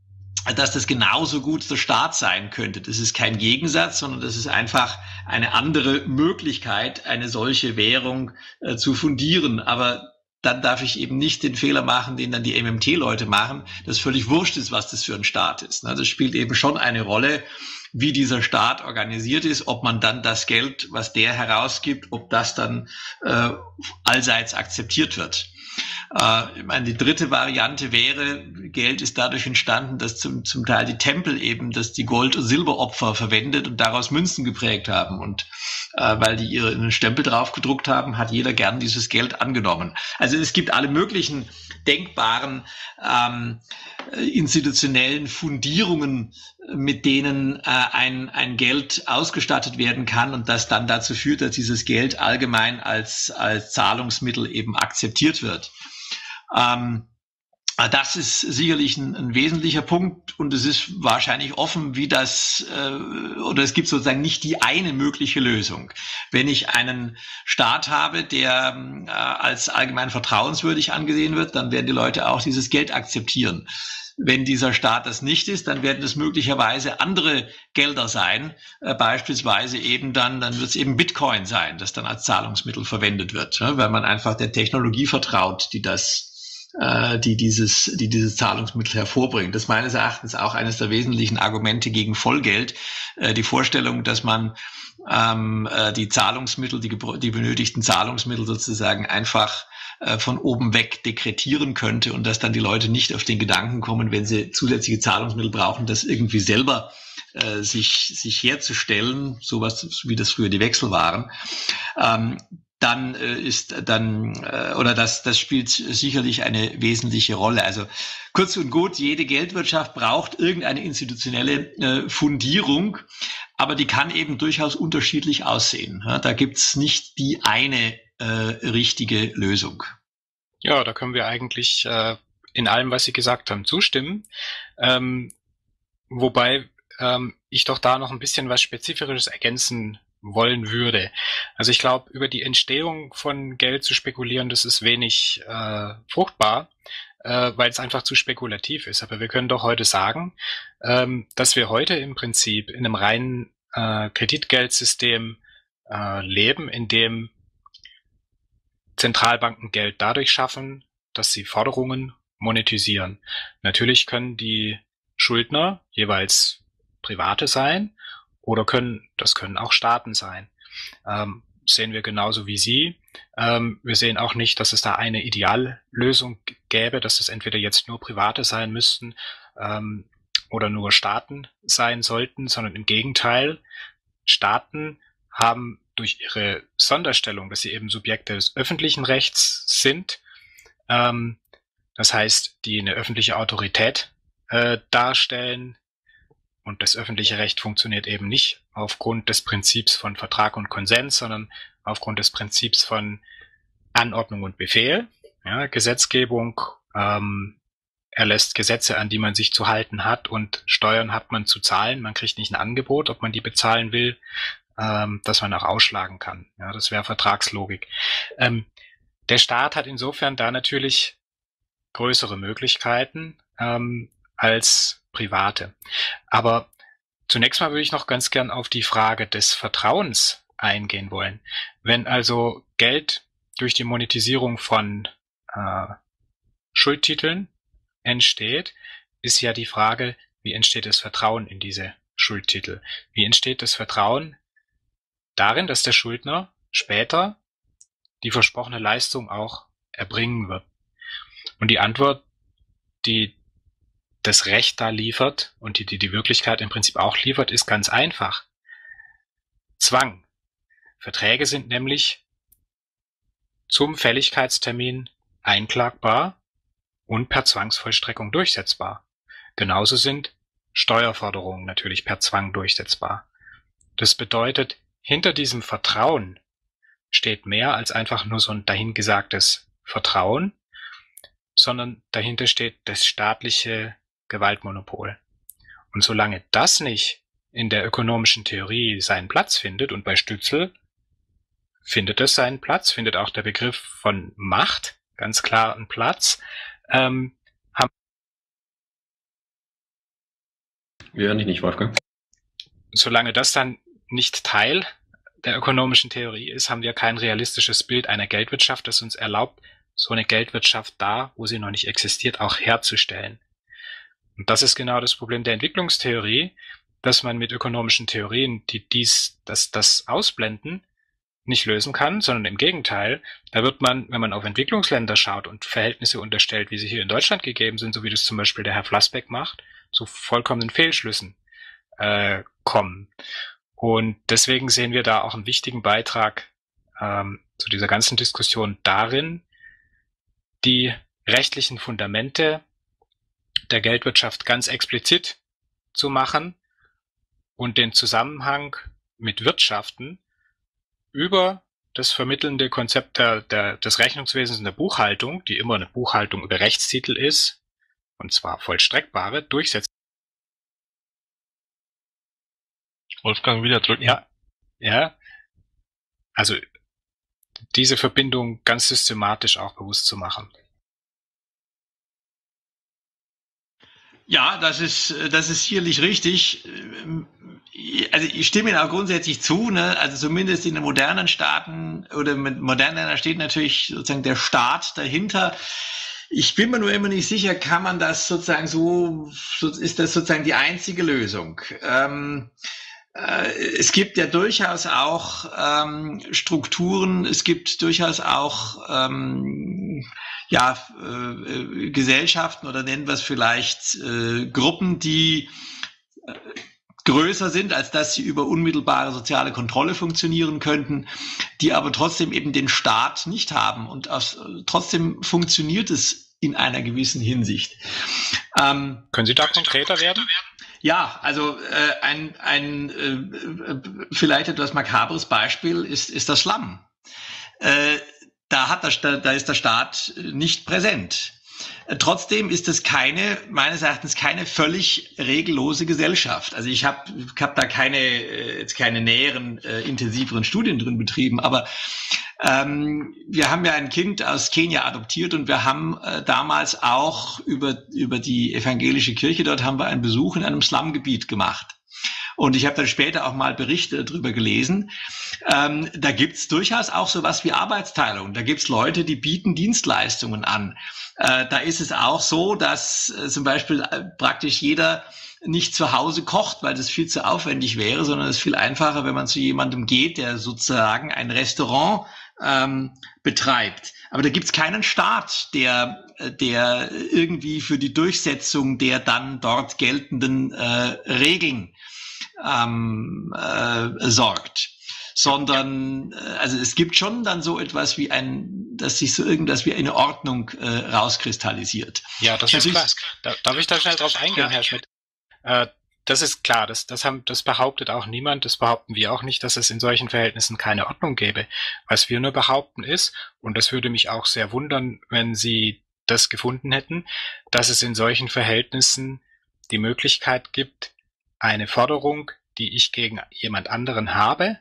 dass das genauso gut der Staat sein könnte. Das ist kein Gegensatz, sondern das ist einfach eine andere Möglichkeit, eine solche Währung äh, zu fundieren. Aber dann darf ich eben nicht den Fehler machen, den dann die M M T-Leute machen, dass völlig wurscht ist, was das für ein Staat ist. Das spielt eben schon eine Rolle, wie dieser Staat organisiert ist, ob man dann das Geld, was der herausgibt, ob das dann äh, allseits akzeptiert wird. Äh, ich meine, die dritte Variante wäre, Geld ist dadurch entstanden, dass zum, zum Teil die Tempel eben, dass die Gold- und Silberopfer verwendet und daraus Münzen geprägt haben. Und äh, weil die ihren Stempel drauf gedruckt haben, hat jeder gern dieses Geld angenommen. Also es gibt alle möglichen denkbaren ähm, institutionellen Fundierungen, mit denen äh, ein, ein Geld ausgestattet werden kann und das dann dazu führt, dass dieses Geld allgemein als, als Zahlungsmittel eben akzeptiert wird. Ähm, Das ist sicherlich ein, ein wesentlicher Punkt und es ist wahrscheinlich offen, wie das, äh, oder es gibt sozusagen nicht die eine mögliche Lösung. Wenn ich einen Staat habe, der äh, als allgemein vertrauenswürdig angesehen wird, dann werden die Leute auch dieses Geld akzeptieren. Wenn dieser Staat das nicht ist, dann werden es möglicherweise andere Gelder sein, äh, beispielsweise eben dann, dann wird es eben Bitcoin sein, das dann als Zahlungsmittel verwendet wird, ne, weil man einfach der Technologie vertraut, die das die dieses, die dieses Zahlungsmittel hervorbringt. Das ist meines Erachtens auch eines der wesentlichen Argumente gegen Vollgeld. Die Vorstellung, dass man ähm, die Zahlungsmittel, die, die benötigten Zahlungsmittel sozusagen einfach äh, von oben weg dekretieren könnte und dass dann die Leute nicht auf den Gedanken kommen, wenn sie zusätzliche Zahlungsmittel brauchen, das irgendwie selber äh, sich, sich herzustellen, sowas wie das früher die Wechsel waren. Ähm, dann äh, ist dann äh, oder das das spielt sicherlich eine wesentliche Rolle. Also kurz und gut, jede Geldwirtschaft braucht irgendeine institutionelle äh, Fundierung, aber die kann eben durchaus unterschiedlich aussehen. Ja, da gibt's nicht die eine äh, richtige Lösung. Ja, da können wir eigentlich äh, in allem, was Sie gesagt haben, zustimmen. Ähm, wobei ähm, ich doch da noch ein bisschen was Spezifisches ergänzen wollen würde. Also ich glaube, über die Entstehung von Geld zu spekulieren, das ist wenig äh, fruchtbar, äh, weil es einfach zu spekulativ ist. Aber wir können doch heute sagen, ähm, dass wir heute im Prinzip in einem reinen äh, Kreditgeldsystem äh, leben, in dem Zentralbanken Geld dadurch schaffen, dass sie Forderungen monetisieren. Natürlich können die Schuldner jeweils Private sein, oder können, das können auch Staaten sein. Ähm, sehen wir genauso wie Sie. Ähm, wir sehen auch nicht, dass es da eine Ideallösung gäbe, dass es entweder jetzt nur Private sein müssten ähm, oder nur Staaten sein sollten, sondern im Gegenteil, Staaten haben durch ihre Sonderstellung, dass sie eben Subjekte des öffentlichen Rechts sind, ähm, das heißt, die eine öffentliche Autorität äh, darstellen. Und das öffentliche Recht funktioniert eben nicht aufgrund des Prinzips von Vertrag und Konsens, sondern aufgrund des Prinzips von Anordnung und Befehl. Ja, Gesetzgebung ähm, erlässt Gesetze, an die man sich zu halten hat, und Steuern hat man zu zahlen. Man kriegt nicht ein Angebot, ob man die bezahlen will, ähm, dass man auch ausschlagen kann. Ja, das wäre Vertragslogik. Ähm, der Staat hat insofern da natürlich größere Möglichkeiten ähm, als Private. Aber zunächst mal würde ich noch ganz gern auf die Frage des Vertrauens eingehen wollen. Wenn also Geld durch die Monetisierung von äh, Schuldtiteln entsteht, ist ja die Frage, wie entsteht das Vertrauen in diese Schuldtitel? Wie entsteht das Vertrauen darin, dass der Schuldner später die versprochene Leistung auch erbringen wird? Und die Antwort, die das Recht da liefert und die, die die Wirklichkeit im Prinzip auch liefert, ist ganz einfach. Zwang. Verträge sind nämlich zum Fälligkeitstermin einklagbar und per Zwangsvollstreckung durchsetzbar. Genauso sind Steuerforderungen natürlich per Zwang durchsetzbar. Das bedeutet, hinter diesem Vertrauen steht mehr als einfach nur so ein dahingesagtes Vertrauen, sondern dahinter steht das staatliche Gewaltmonopol. Und solange das nicht in der ökonomischen Theorie seinen Platz findet, und bei Stützel findet es seinen Platz, findet auch der Begriff von Macht ganz klar einen Platz, ähm, Wir hören dich nicht, Wolfgang. Solange das dann nicht Teil der ökonomischen Theorie ist, haben wir kein realistisches Bild einer Geldwirtschaft, das uns erlaubt, so eine Geldwirtschaft da, wo sie noch nicht existiert, auch herzustellen. Und das ist genau das Problem der Entwicklungstheorie, dass man mit ökonomischen Theorien, die dies, das, das ausblenden, nicht lösen kann, sondern im Gegenteil, da wird man, wenn man auf Entwicklungsländer schaut und Verhältnisse unterstellt, wie sie hier in Deutschland gegeben sind, so wie das zum Beispiel der Herr Flassbeck macht, zu vollkommenen Fehlschlüssen äh, kommen. Und deswegen sehen wir da auch einen wichtigen Beitrag ähm, zu dieser ganzen Diskussion darin, die rechtlichen Fundamente der Geldwirtschaft ganz explizit zu machen und den Zusammenhang mit Wirtschaften über das vermittelnde Konzept der, der, des Rechnungswesens und der Buchhaltung, die immer eine Buchhaltung über Rechtstitel ist, und zwar vollstreckbare, durchsetzen. Wolfgang wieder drücken. Ja, ja. Also diese Verbindung ganz systematisch auch bewusst zu machen. Ja, das ist, das ist sicherlich richtig. Also ich stimme Ihnen auch grundsätzlich zu, ne? Also zumindest in den modernen Staaten oder mit modernen Ländern steht natürlich sozusagen der Staat dahinter. Ich bin mir nur immer nicht sicher, kann man das sozusagen so, so ist das sozusagen die einzige Lösung? Ähm, äh, es gibt ja durchaus auch ähm, Strukturen, es gibt durchaus auch ähm, ja, äh, Gesellschaften oder nennen wir es vielleicht äh, Gruppen, die äh, größer sind, als dass sie über unmittelbare soziale Kontrolle funktionieren könnten, die aber trotzdem eben den Staat nicht haben. Und aus, trotzdem funktioniert es in einer gewissen Hinsicht. Ähm, Können Sie da konkreter werden? Ja, also äh, ein, ein äh, vielleicht etwas makabres Beispiel ist, ist das Slum. Äh, Da, hat der, da ist der Staat nicht präsent. Trotzdem ist es keine, meines Erachtens keine völlig regellose Gesellschaft. Also ich habe ich hab da keine, jetzt keine näheren, äh, intensiveren Studien drin betrieben, aber ähm, wir haben ja ein Kind aus Kenia adoptiert und wir haben äh, damals auch über, über die evangelische Kirche, dort haben wir einen Besuch in einem Slumgebiet gemacht. Und ich habe dann später auch mal Berichte darüber gelesen. Ähm, da gibt's durchaus auch sowas wie Arbeitsteilung. Da gibt's Leute, die bieten Dienstleistungen an. Äh, da ist es auch so, dass äh, zum Beispiel äh, praktisch jeder nicht zu Hause kocht, weil das viel zu aufwendig wäre, sondern es ist viel einfacher, wenn man zu jemandem geht, der sozusagen ein Restaurant ähm, betreibt. Aber da gibt's keinen Staat, der, der irgendwie für die Durchsetzung der dann dort geltenden äh, Regeln ähm, äh, sorgt, sondern äh, also es gibt schon dann so etwas wie ein, dass sich so irgendwas wie eine Ordnung äh, rauskristallisiert. Ja, das ist klar. Da, darf ich da schnell drauf eingehen, ja. Herr Schmidt? Äh, das ist klar, das, das, haben, das behauptet auch niemand, das behaupten wir auch nicht, dass es in solchen Verhältnissen keine Ordnung gäbe. Was wir nur behaupten ist, und das würde mich auch sehr wundern, wenn Sie das gefunden hätten, dass es in solchen Verhältnissen die Möglichkeit gibt, eine Forderung, die ich gegen jemand anderen habe,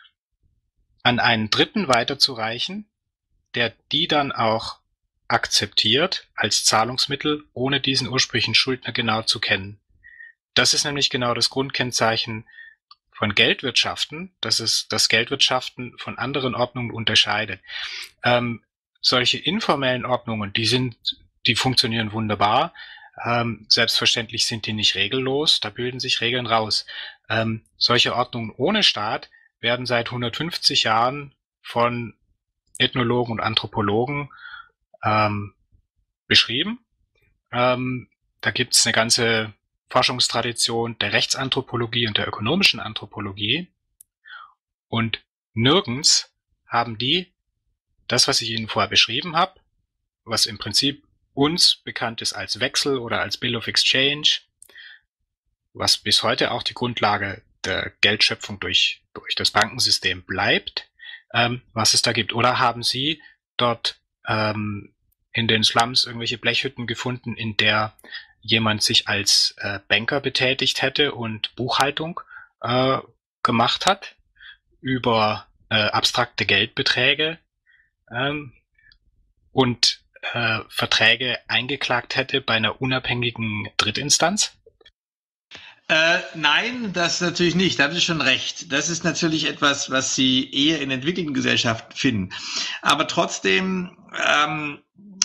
an einen Dritten weiterzureichen, der die dann auch akzeptiert als Zahlungsmittel, ohne diesen ursprünglichen Schuldner genau zu kennen. Das ist nämlich genau das Grundkennzeichen von Geldwirtschaften, dass es das Geldwirtschaften von anderen Ordnungen unterscheidet. Ähm, solche informellen Ordnungen, die sind, die funktionieren wunderbar. Ähm, selbstverständlich sind die nicht regellos, da bilden sich Regeln raus. Ähm, solche Ordnungen ohne Staat werden seit hundertfünfzig Jahren von Ethnologen und Anthropologen ähm, beschrieben. Ähm, da gibt es eine ganze Forschungstradition der Rechtsanthropologie und der ökonomischen Anthropologie. Und nirgends haben die das, was ich Ihnen vorher beschrieben habe, was im Prinzip uns bekannt ist als Wechsel oder als Bill of Exchange, was bis heute auch die Grundlage der Geldschöpfung durch, durch das Bankensystem bleibt, ähm, was es da gibt. Oder haben Sie dort ähm, in den Slums irgendwelche Blechhütten gefunden, in der jemand sich als äh, Banker betätigt hätte und Buchhaltung äh, gemacht hat über äh, abstrakte Geldbeträge ähm, und äh, Verträge eingeklagt hätte bei einer unabhängigen Drittinstanz? Äh, nein, das natürlich nicht. Da haben Sie schon recht. Das ist natürlich etwas, was Sie eher in entwickelten Gesellschaften finden. Aber trotzdem, ähm,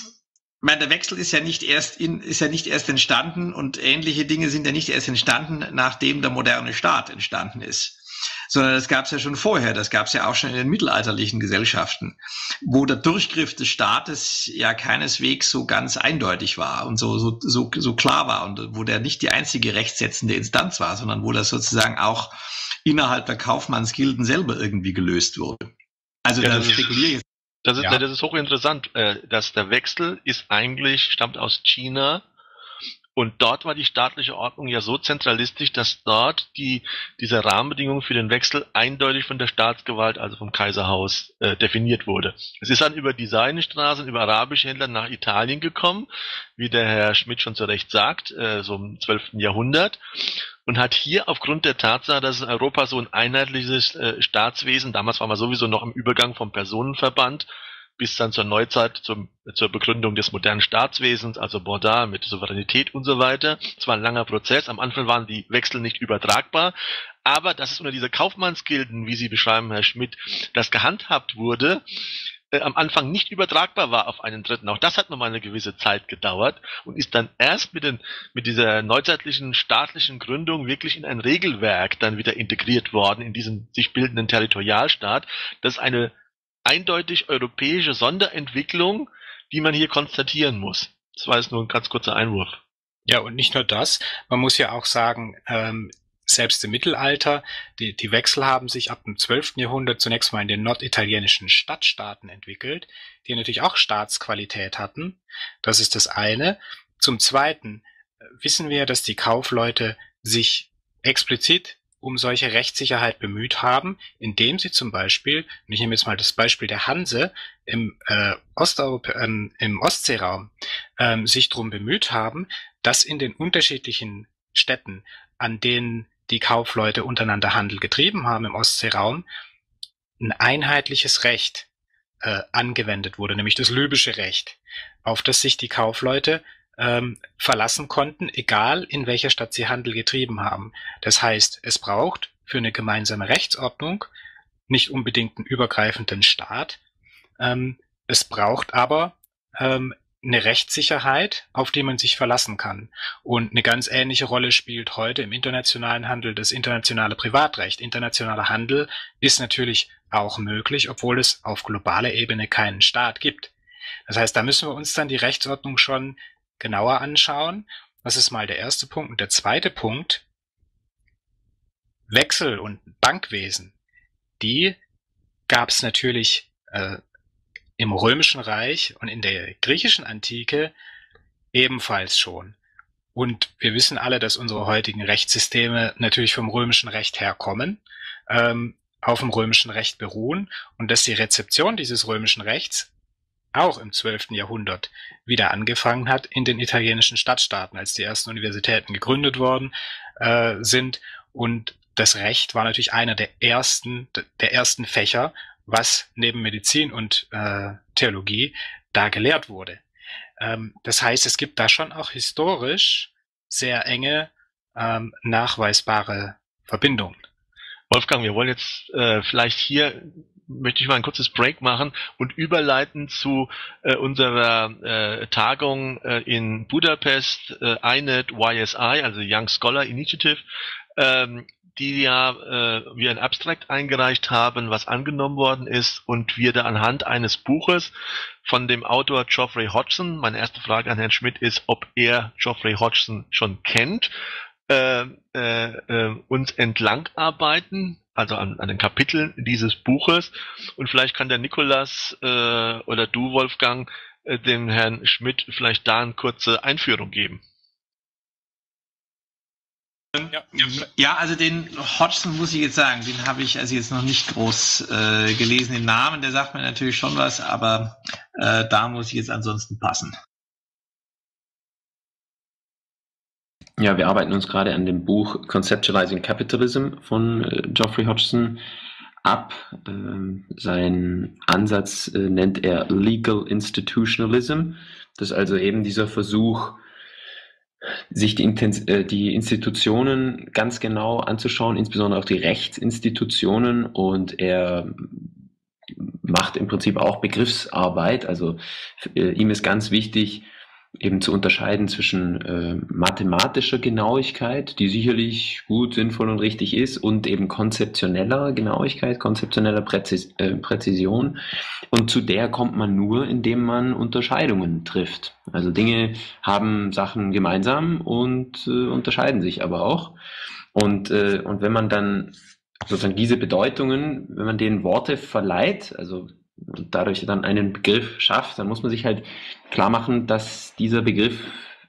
ich meine, der Wechsel ist ja nicht erst in, ist ja nicht erst entstanden und ähnliche Dinge sind ja nicht erst entstanden, nachdem der moderne Staat entstanden ist. Sondern das gab es ja schon vorher, das gab es ja auch schon in den mittelalterlichen Gesellschaften, wo der Durchgriff des Staates ja keineswegs so ganz eindeutig war und so, so, so, so klar war und wo der nicht die einzige rechtssetzende Instanz war, sondern wo das sozusagen auch innerhalb der Kaufmannsgilden selber irgendwie gelöst wurde. Also Ja, da das ist- spekuliere ich jetzt. Das ist, Ja. das ist hochinteressant, äh, dass der Wechsel ist eigentlich, stammt aus China und dort war die staatliche Ordnung ja so zentralistisch, dass dort die, diese Rahmenbedingung für den Wechsel eindeutig von der Staatsgewalt, also vom Kaiserhaus, äh, definiert wurde. Es ist dann über die Seidenstraßen, über arabische Händler nach Italien gekommen, wie der Herr Schmidt schon zu Recht sagt, äh, so im zwölften Jahrhundert. Und hat hier aufgrund der Tatsache, dass in Europa so ein einheitliches äh, Staatswesen, damals war man sowieso noch im Übergang vom Personenverband, bis dann zur Neuzeit, zum, zur Begründung des modernen Staatswesens, also Borda mit Souveränität und so weiter. Es war ein langer Prozess. Am Anfang waren die Wechsel nicht übertragbar. Aber dass es unter dieser Kaufmannsgilden, wie Sie beschreiben, Herr Schmidt, das gehandhabt wurde, äh, am Anfang nicht übertragbar war auf einen Dritten. Auch das hat nochmal eine gewisse Zeit gedauert und ist dann erst mit, den, mit dieser neuzeitlichen staatlichen Gründung wirklich in ein Regelwerk dann wieder integriert worden, in diesen sich bildenden Territorialstaat. Das ist eine eindeutig europäische Sonderentwicklung, die man hier konstatieren muss. Das war jetzt nur ein ganz kurzer Einwurf. Ja, und nicht nur das, man muss ja auch sagen, ähm, selbst im Mittelalter, die, die Wechsel haben sich ab dem zwölften Jahrhundert zunächst mal in den norditalienischen Stadtstaaten entwickelt, die natürlich auch Staatsqualität hatten. Das ist das eine. Zum Zweiten äh, wissen wir, dass die Kaufleute sich explizit um solche Rechtssicherheit bemüht haben, indem sie zum Beispiel, und ich nehme jetzt mal das Beispiel der Hanse, im, äh, Osteuropa ähm, im Ostseeraum ähm, sich darum bemüht haben, dass in den unterschiedlichen Städten, an denen die Kaufleute untereinander Handel getrieben haben im Ostseeraum, ein einheitliches Recht äh, angewendet wurde, nämlich das libysche Recht, auf das sich die Kaufleute ähm, verlassen konnten, egal in welcher Stadt sie Handel getrieben haben. Das heißt, es braucht für eine gemeinsame Rechtsordnung nicht unbedingt einen übergreifenden Staat, ähm, es braucht aber ähm, eine Rechtssicherheit, auf die man sich verlassen kann. Und eine ganz ähnliche Rolle spielt heute im internationalen Handel das internationale Privatrecht. Internationaler Handel ist natürlich auch möglich, obwohl es auf globaler Ebene keinen Staat gibt. Das heißt, da müssen wir uns dann die Rechtsordnung schon genauer anschauen. Das ist mal der erste Punkt. Und der zweite Punkt, Wechsel und Bankwesen, die gab es natürlich äh, im Römischen Reich und in der griechischen Antike ebenfalls schon. Und wir wissen alle, dass unsere heutigen Rechtssysteme natürlich vom römischen Recht herkommen, ähm, auf dem römischen Recht beruhen und dass die Rezeption dieses römischen Rechts auch im zwölften Jahrhundert wieder angefangen hat in den italienischen Stadtstaaten, als die ersten Universitäten gegründet worden äh, sind. Und das Recht war natürlich einer der ersten, der ersten Fächer, was neben Medizin und äh, Theologie da gelehrt wurde. Ähm, das heißt, es gibt da schon auch historisch sehr enge, ähm, nachweisbare Verbindungen. Wolfgang, wir wollen jetzt äh, vielleicht hier, möchte ich mal ein kurzes Break machen und überleiten zu äh, unserer äh, Tagung äh, in Budapest, äh, I N E T Y S I, also Young Scholar Initiative, ähm, die ja äh, wir ein Abstract eingereicht haben, was angenommen worden ist und wir da anhand eines Buches von dem Autor Geoffrey Hodgson, meine erste Frage an Herrn Schmidt ist, ob er Geoffrey Hodgson schon kennt, äh, äh, äh, uns entlang arbeiten, also an, an den Kapiteln dieses Buches und vielleicht kann der Nikolas äh, oder du, Wolfgang, äh, dem Herrn Schmidt vielleicht da eine kurze Einführung geben. Ja, ja, also den Hodgson muss ich jetzt sagen, den habe ich also jetzt noch nicht groß äh, gelesen. Den Namen, der sagt mir natürlich schon was, aber äh, da muss ich jetzt ansonsten passen. Ja, wir arbeiten uns gerade an dem Buch Conceptualizing Capitalism von äh, Geoffrey Hodgson ab. Ähm, sein Ansatz äh, nennt er Legal Institutionalism. Das ist also eben dieser Versuch, sich die, äh, die Institutionen ganz genau anzuschauen, insbesondere auch die Rechtsinstitutionen, und er macht im Prinzip auch Begriffsarbeit. Also äh, ihm ist ganz wichtig, eben zu unterscheiden zwischen äh, mathematischer Genauigkeit, die sicherlich gut, sinnvoll und richtig ist, und eben konzeptioneller Genauigkeit, konzeptioneller Präzis äh, Präzision. Und zu der kommt man nur, indem man Unterscheidungen trifft. Also Dinge haben Sachen gemeinsam und äh, unterscheiden sich aber auch. Und, äh, und wenn man dann sozusagen diese Bedeutungen, wenn man denen Worte verleiht, also und dadurch dann einen Begriff schafft, dann muss man sich halt klar machen, dass dieser Begriff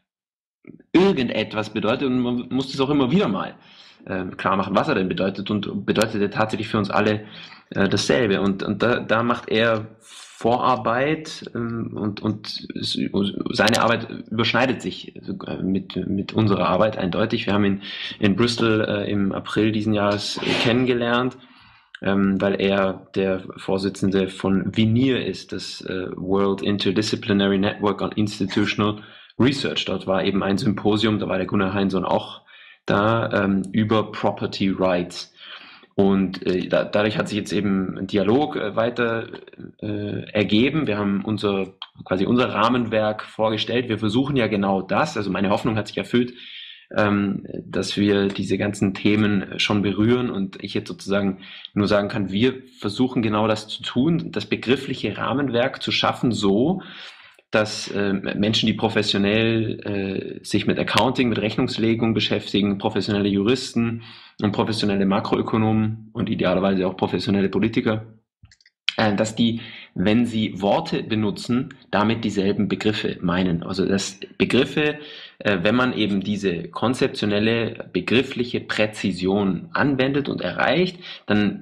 irgendetwas bedeutet, und man muss das auch immer wieder mal äh, klar machen, was er denn bedeutet, und bedeutet er tatsächlich für uns alle äh, dasselbe. Und, und da, da macht er Vorarbeit, ähm, und, und seine Arbeit überschneidet sich mit, mit unserer Arbeit eindeutig. Wir haben ihn in Bristol äh, im April diesen Jahres äh, kennengelernt, Ähm, weil er der Vorsitzende von VINIR ist, das äh, World Interdisciplinary Network on Institutional Research. Dort war eben ein Symposium, da war der Gunnar Heinsohn auch da, ähm, über Property Rights. Und äh, da, dadurch hat sich jetzt eben ein Dialog äh, weiter äh, ergeben. Wir haben unser quasi unser Rahmenwerk vorgestellt. Wir versuchen ja genau das, also meine Hoffnung hat sich erfüllt, Ähm, dass wir diese ganzen Themen schon berühren, und ich jetzt sozusagen nur sagen kann, wir versuchen genau das zu tun, das begriffliche Rahmenwerk zu schaffen, so dass äh, Menschen, die professionell äh, sich mit Accounting, mit Rechnungslegung beschäftigen, professionelle Juristen und professionelle Makroökonomen und idealerweise auch professionelle Politiker, äh, dass die, wenn sie Worte benutzen, damit dieselben Begriffe meinen. Also dass Begriffe, äh, wenn man eben diese konzeptionelle, begriffliche Präzision anwendet und erreicht, dann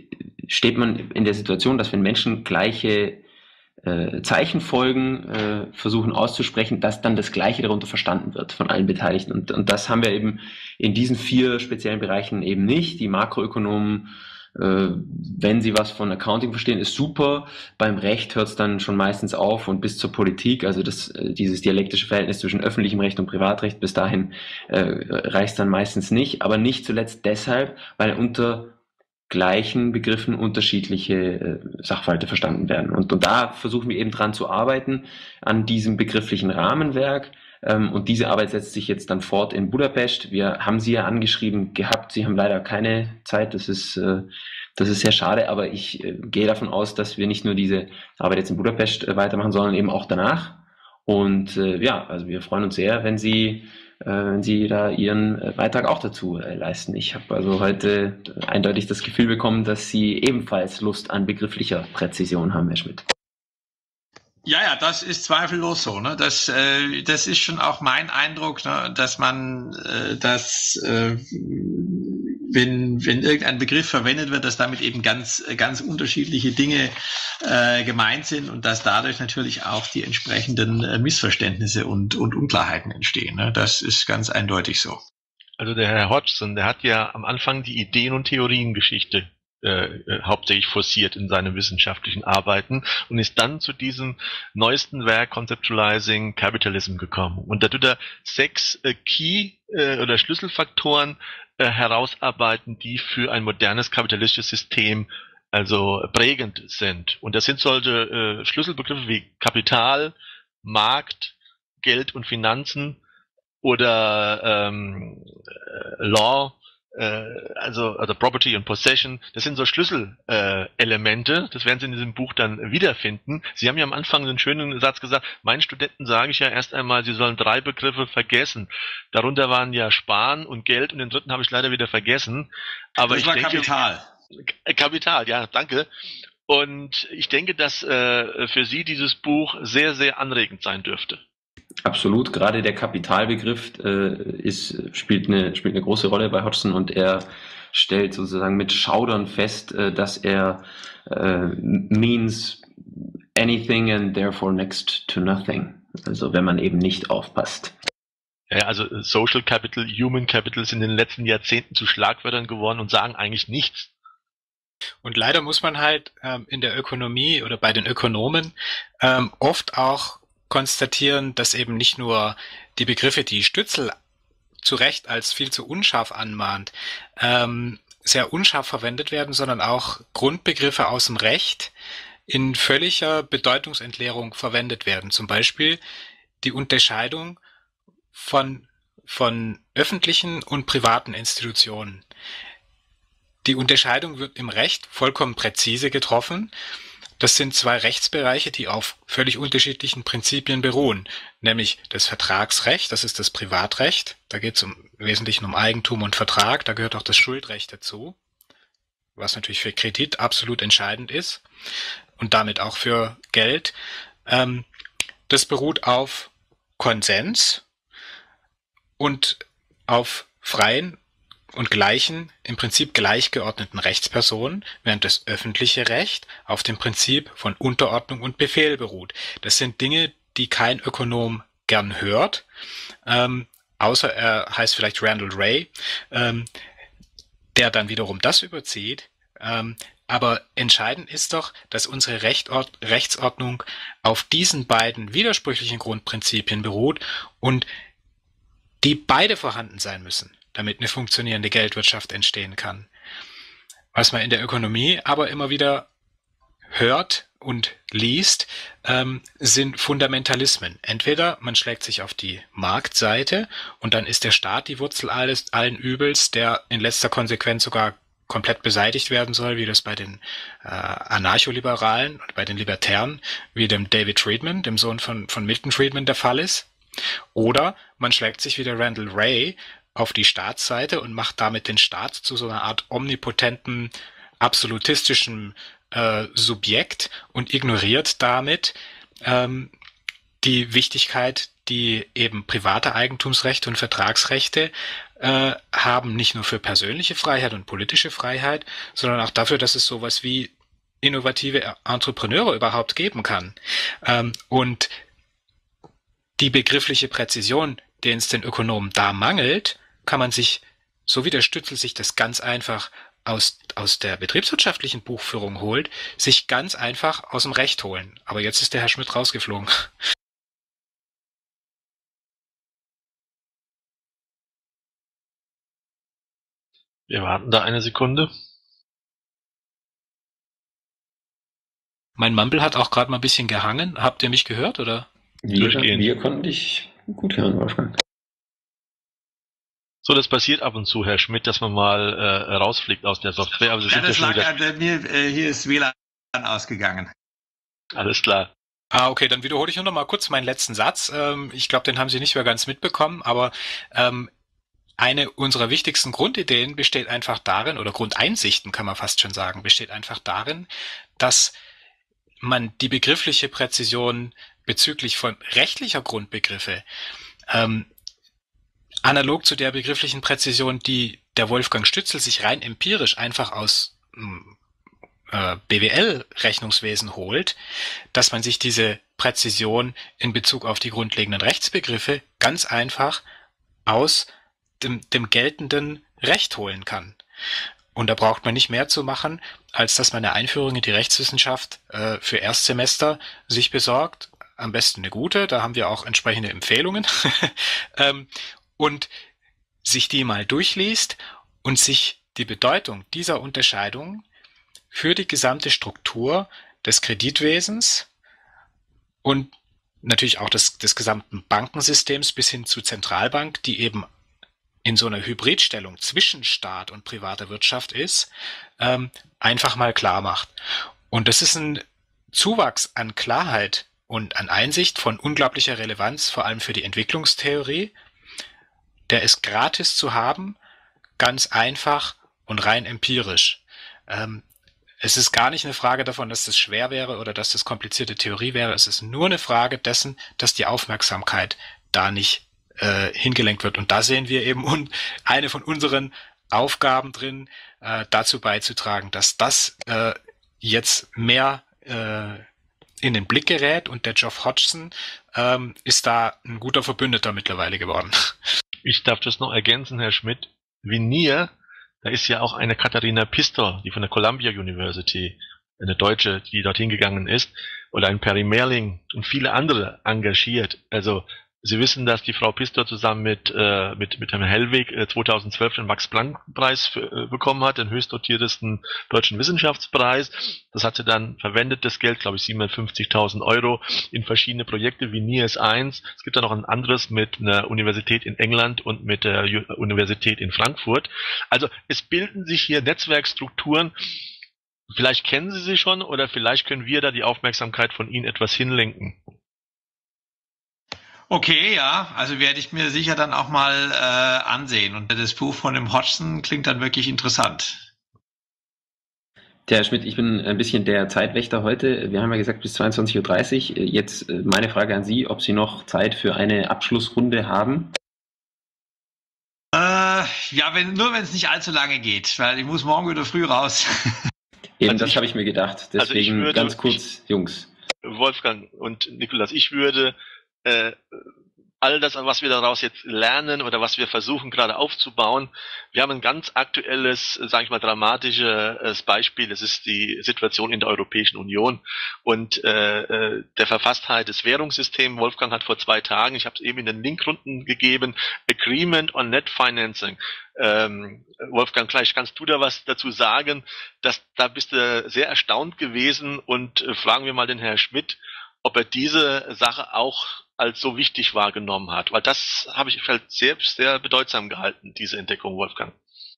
steht man in der Situation, dass wenn Menschen gleiche äh, Zeichenfolgen äh, versuchen auszusprechen, dass dann das Gleiche darunter verstanden wird von allen Beteiligten. Und, und das haben wir eben in diesen vier speziellen Bereichen eben nicht. Die Makroökonomen, äh, wenn sie was von Accounting verstehen, ist super. Beim Recht hört es dann schon meistens auf, und bis zur Politik, also das, äh, dieses dialektische Verhältnis zwischen öffentlichem Recht und Privatrecht, bis dahin äh, reicht es dann meistens nicht. Aber nicht zuletzt deshalb, weil unter gleichen Begriffen unterschiedliche äh, Sachverhalte verstanden werden. Und, und da versuchen wir eben dran zu arbeiten, an diesem begrifflichen Rahmenwerk. Ähm, und diese Arbeit setzt sich jetzt dann fort in Budapest. Wir haben sie ja angeschrieben gehabt. Sie haben leider keine Zeit. Das ist, äh, das ist sehr schade. Aber ich äh, gehe davon aus, dass wir nicht nur diese Arbeit jetzt in Budapest äh, weitermachen, sondern eben auch danach. Und äh, ja, also wir freuen uns sehr, wenn Sie wenn Sie da Ihren Beitrag auch dazu leisten. Ich habe also heute eindeutig das Gefühl bekommen, dass Sie ebenfalls Lust an begrifflicher Präzision haben, Herr Schmidt. Ja, ja, das ist zweifellos so. Ne? Das, äh, das ist schon auch mein Eindruck, ne? Dass man äh, das, äh, wenn, wenn irgendein Begriff verwendet wird, dass damit eben ganz, ganz unterschiedliche Dinge äh, gemeint sind, und dass dadurch natürlich auch die entsprechenden äh, Missverständnisse und, und Unklarheiten entstehen. Ne? Das ist ganz eindeutig so. Also der Herr Hodgson, der hat ja am Anfang die Ideen- und Theoriengeschichte Äh, hauptsächlich forciert in seinen wissenschaftlichen Arbeiten und ist dann zu diesem neuesten Werk Conceptualizing Capitalism gekommen. Und da tut er sechs äh, Key- äh, oder Schlüsselfaktoren äh, herausarbeiten, die für ein modernes kapitalistisches System also prägend sind. Und das sind solche äh, Schlüsselbegriffe wie Kapital, Markt, Geld und Finanzen oder ähm, äh, Law, also, also Property und Possession, das sind so Schlüsselelemente, äh, das werden Sie in diesem Buch dann wiederfinden. Sie haben ja am Anfang einen schönen Satz gesagt, meinen Studenten sage ich ja erst einmal, sie sollen drei Begriffe vergessen. Darunter waren ja Sparen und Geld, und den dritten habe ich leider wieder vergessen. Aber das ich war denke, Kapital. Kapital, ja, danke. Und ich denke, dass äh, für Sie dieses Buch sehr, sehr anregend sein dürfte. Absolut, gerade der Kapitalbegriff äh, ist, spielt, eine, spielt eine große Rolle bei Hodgson, und er stellt sozusagen mit Schaudern fest, äh, dass er äh, means anything and therefore next to nothing. Also wenn man eben nicht aufpasst. Ja, also Social Capital, Human Capital sind in den letzten Jahrzehnten zu Schlagwörtern geworden und sagen eigentlich nichts. Und leider muss man halt ähm, in der Ökonomie oder bei den Ökonomen ähm, oft auch konstatieren, dass eben nicht nur die Begriffe, die Stützel zu Recht als viel zu unscharf anmahnt, ähm, sehr unscharf verwendet werden, sondern auch Grundbegriffe aus dem Recht in völliger Bedeutungsentleerung verwendet werden. Zum Beispiel die Unterscheidung von, von öffentlichen und privaten Institutionen. Die Unterscheidung wird im Recht vollkommen präzise getroffen. Das sind zwei Rechtsbereiche, die auf völlig unterschiedlichen Prinzipien beruhen, nämlich das Vertragsrecht, das ist das Privatrecht, da geht es um, im Wesentlichen um Eigentum und Vertrag, da gehört auch das Schuldrecht dazu, was natürlich für Kredit absolut entscheidend ist und damit auch für Geld. Ähm, das beruht auf Konsens und auf freien und gleichen, im Prinzip gleichgeordneten Rechtspersonen, während das öffentliche Recht auf dem Prinzip von Unterordnung und Befehl beruht. Das sind Dinge, die kein Ökonom gern hört, ähm, außer er heißt vielleicht Randall Wray, ähm, der dann wiederum das überzieht. Ähm, aber entscheidend ist doch, dass unsere Rechtord- Rechtsordnung auf diesen beiden widersprüchlichen Grundprinzipien beruht und die beide vorhanden sein müssen, damit eine funktionierende Geldwirtschaft entstehen kann. Was man in der Ökonomie aber immer wieder hört und liest, ähm, sind Fundamentalismen. Entweder man schlägt sich auf die Marktseite und dann ist der Staat die Wurzel alles, allen Übels, der in letzter Konsequenz sogar komplett beseitigt werden soll, wie das bei den äh, Anarcholiberalen und bei den Libertären, wie dem David Friedman, dem Sohn von, von Milton Friedman, der Fall ist. Oder man schlägt sich wie der Randall Wray auf die Staatsseite und macht damit den Staat zu so einer Art omnipotenten, absolutistischen äh, Subjekt und ignoriert damit ähm, die Wichtigkeit, die eben private Eigentumsrechte und Vertragsrechte äh, haben, nicht nur für persönliche Freiheit und politische Freiheit, sondern auch dafür, dass es sowas wie innovative Entrepreneure überhaupt geben kann. Ähm, und die begriffliche Präzision, den es den Ökonomen da mangelt, kann man sich, so wie der Stützel sich das ganz einfach aus, aus der betriebswirtschaftlichen Buchführung holt, sich ganz einfach aus dem Recht holen. Aber jetzt ist der Herr Schmidt rausgeflogen. Wir warten da eine Sekunde. Mein Mumble hat auch gerade mal ein bisschen gehangen. Habt ihr mich gehört, oder? Wir, wir konnten dich gut hören, Wolfgang. So, das passiert ab und zu, Herr Schmidt, dass man mal äh, rausfliegt aus der Software. Aber ja, das lag an mir, äh, hier ist W L A N ausgegangen. Alles klar. Ah, okay, dann wiederhole ich nur noch mal kurz meinen letzten Satz. Ähm, ich glaube, den haben Sie nicht mehr ganz mitbekommen, aber ähm, eine unserer wichtigsten Grundideen besteht einfach darin, oder Grundeinsichten kann man fast schon sagen, besteht einfach darin, dass man die begriffliche Präzision bezüglich von rechtlicher Grundbegriffe ähm, analog zu der begrifflichen Präzision, die der Wolfgang Stützel sich rein empirisch einfach aus äh, B W L-Rechnungswesen holt, dass man sich diese Präzision in Bezug auf die grundlegenden Rechtsbegriffe ganz einfach aus dem, dem geltenden Recht holen kann. Und da braucht man nicht mehr zu machen, als dass man eine Einführung in die Rechtswissenschaft äh, für Erstsemester sich besorgt. Am besten eine gute, da haben wir auch entsprechende Empfehlungen. ähm, und sich die mal durchliest und sich die Bedeutung dieser Unterscheidung für die gesamte Struktur des Kreditwesens und natürlich auch des, des gesamten Bankensystems bis hin zu Zentralbank, die eben in so einer Hybridstellung zwischen Staat und privater Wirtschaft ist, ähm, einfach mal klar macht. Und das ist ein Zuwachs an Klarheit und an Einsicht von unglaublicher Relevanz, vor allem für die Entwicklungstheorie. Der ist gratis zu haben, ganz einfach und rein empirisch. Ähm, es ist gar nicht eine Frage davon, dass das schwer wäre oder dass das komplizierte Theorie wäre. Es ist nur eine Frage dessen, dass die Aufmerksamkeit da nicht äh, hingelenkt wird. Und da sehen wir eben un- eine von unseren Aufgaben drin, äh, dazu beizutragen, dass das äh, jetzt mehr äh, in den Blick gerät. Und der Geoff Hodgson ähm, ist da ein guter Verbündeter mittlerweile geworden. Ich darf das noch ergänzen, Herr Schmidt. Venier, da ist ja auch eine Katharina Pistor, die von der Columbia University, eine Deutsche, die dorthin gegangen ist. oder ein Perry Mehrling und viele andere engagiert. Also Sie wissen, dass die Frau Pistor zusammen mit äh, mit mit Herrn Hellwig äh, zweitausendzwölf den Max-Planck-Preis für, äh, bekommen hat, den höchst dotiertesten deutschen Wissenschaftspreis. Das hat sie dann verwendet, das Geld, glaube ich, siebenhundertfünfzigtausend Euro in verschiedene Projekte wie N I R S eins. Es gibt da noch ein anderes mit einer Universität in England und mit der U- Universität in Frankfurt. Also es bilden sich hier Netzwerkstrukturen. Vielleicht kennen Sie sie schon oder vielleicht können wir da die Aufmerksamkeit von Ihnen etwas hinlenken. Okay, ja, also werde ich mir sicher dann auch mal äh, ansehen. Und das Buch von dem Hodgson klingt dann wirklich interessant. Tja, Herr Schmidt, ich bin ein bisschen der Zeitwächter heute. Wir haben ja gesagt bis zweiundzwanzig Uhr dreißig. Jetzt meine Frage an Sie, ob Sie noch Zeit für eine Abschlussrunde haben? Äh, ja, wenn, nur wenn es nicht allzu lange geht, weil ich muss morgen wieder früh raus. Eben, Also das ich- habe ich mir gedacht. also ich Deswegen würde- ganz kurz, Jungs. Wolfgang und Nikolas, ich würde äh, all das, was wir daraus jetzt lernen oder was wir versuchen gerade aufzubauen, wir haben ein ganz aktuelles, sage ich mal, dramatisches Beispiel. Das ist die Situation in der Europäischen Union und äh, äh, der Verfasstheit des Währungssystems. Wolfgang hat vor zwei Tagen, ich habe es eben in den Link unten gegeben, Agreement on Net Financing. Ähm, Wolfgang, vielleicht kannst du da was dazu sagen, dass da bist du sehr erstaunt gewesen und äh, fragen wir mal den Herrn Schmidt, ob er diese Sache auch als so wichtig wahrgenommen hat, weil das habe ich halt selbst sehr bedeutsam gehalten, diese Entdeckung, Wolfgang.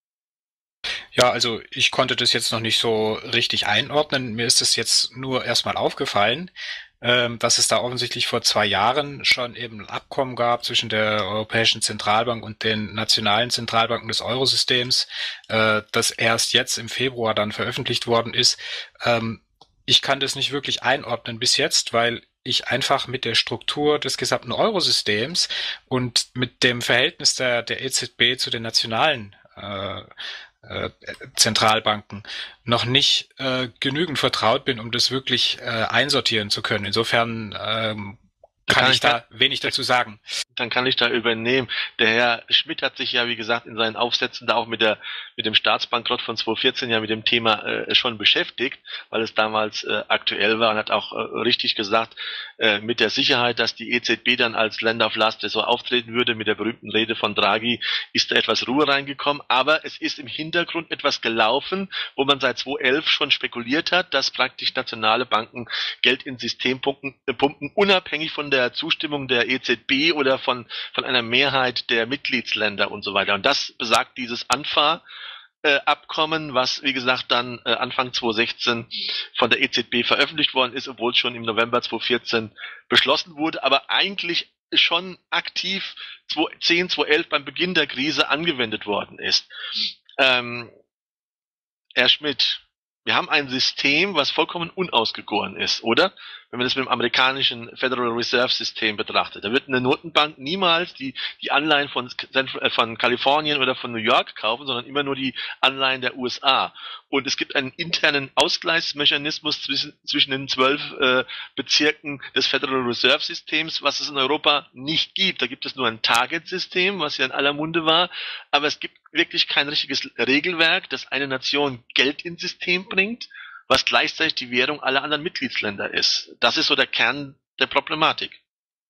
Ja, also ich konnte das jetzt noch nicht so richtig einordnen. Mir ist es jetzt nur erstmal aufgefallen, ähm, dass es da offensichtlich vor zwei Jahren schon eben ein Abkommen gab zwischen der Europäischen Zentralbank und den nationalen Zentralbanken des Eurosystems, äh, das erst jetzt im Februar dann veröffentlicht worden ist. Ähm, ich kann das nicht wirklich einordnen bis jetzt, weil ich einfach mit der Struktur des gesamten Eurosystems und mit dem Verhältnis der, der E Z B zu den nationalen äh, äh, Zentralbanken noch nicht äh, genügend vertraut bin, um das wirklich äh, einsortieren zu können. Insofern ähm, kann, kann ich da wenig dazu sagen. Dann kann ich da übernehmen. Der Herr Schmidt hat sich ja, wie gesagt, in seinen Aufsätzen da auch mit der mit dem Staatsbankrott von zweitausendvierzehn ja mit dem Thema äh, schon beschäftigt, weil es damals äh, aktuell war und hat auch äh, richtig gesagt, äh, mit der Sicherheit, dass die E Z B dann als Land of Last so auftreten würde, mit der berühmten Rede von Draghi, ist da etwas Ruhe reingekommen, aber es ist im Hintergrund etwas gelaufen, wo man seit zweitausendelf schon spekuliert hat, dass praktisch nationale Banken Geld ins System pumpen, äh, pumpen unabhängig von der Zustimmung der E Z B oder von, von einer Mehrheit der Mitgliedsländer und so weiter. Und das besagt dieses Anfa äh, Abkommen, was, wie gesagt, dann äh, Anfang zweitausendsechzehn von der E Z B veröffentlicht worden ist, obwohl es schon im November zweitausendvierzehn beschlossen wurde, aber eigentlich schon aktiv zweitausendzehn, zweitausendelf beim Beginn der Krise angewendet worden ist. Ähm, Herr Schmidt, wir haben ein System, was vollkommen unausgegoren ist, oder? Wenn man das mit dem amerikanischen Federal Reserve System betrachtet. Da wird eine Notenbank niemals die, die Anleihen von, von Kalifornien oder von New York kaufen, sondern immer nur die Anleihen der U S A. Und es gibt einen internen Ausgleichsmechanismus zwischen, zwischen den zwölf äh, Bezirken des Federal Reserve Systems, was es in Europa nicht gibt. Da gibt es nur ein Target-System, was ja in aller Munde war, aber es gibt wirklich kein richtiges Regelwerk, das eine Nation Geld ins System bringt, was gleichzeitig die Währung aller anderen Mitgliedsländer ist. Das ist so der Kern der Problematik.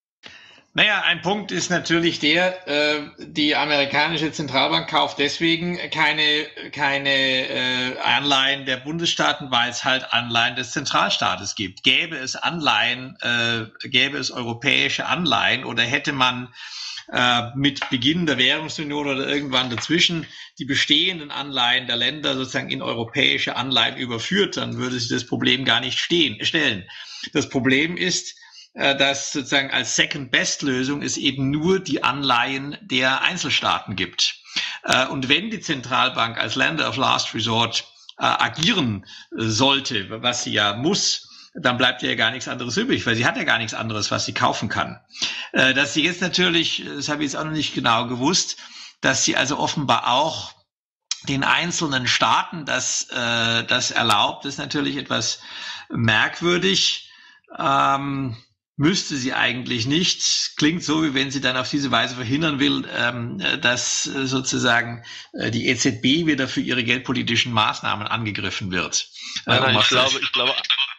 Naja, ein Punkt ist natürlich der, äh, die amerikanische Zentralbank kauft deswegen keine, keine äh, Anleihen der Bundesstaaten, weil es halt Anleihen des Zentralstaates gibt. Gäbe es Anleihen, äh, gäbe es europäische Anleihen oder hätte man äh, mit Beginn der Währungsunion oder irgendwann dazwischen die bestehenden Anleihen der Länder sozusagen in europäische Anleihen überführt, dann würde sich das Problem gar nicht stehen, stellen. Das Problem ist, dass sozusagen als Second-Best-Lösung es eben nur die Anleihen der Einzelstaaten gibt. Und wenn die Zentralbank als Lender of Last Resort agieren sollte, was sie ja muss, dann bleibt ja gar nichts anderes übrig, weil sie hat ja gar nichts anderes, was sie kaufen kann. Dass sie jetzt natürlich, das habe ich jetzt auch noch nicht genau gewusst, dass sie also offenbar auch den einzelnen Staaten das, das erlaubt, ist natürlich etwas merkwürdig. Ähm, Müsste sie eigentlich nicht. Klingt so, wie wenn sie dann auf diese Weise verhindern will, ähm, dass äh, sozusagen äh, die E Z B wieder für ihre geldpolitischen Maßnahmen angegriffen wird. Nein, nein, äh, ich glaube, ich glaube,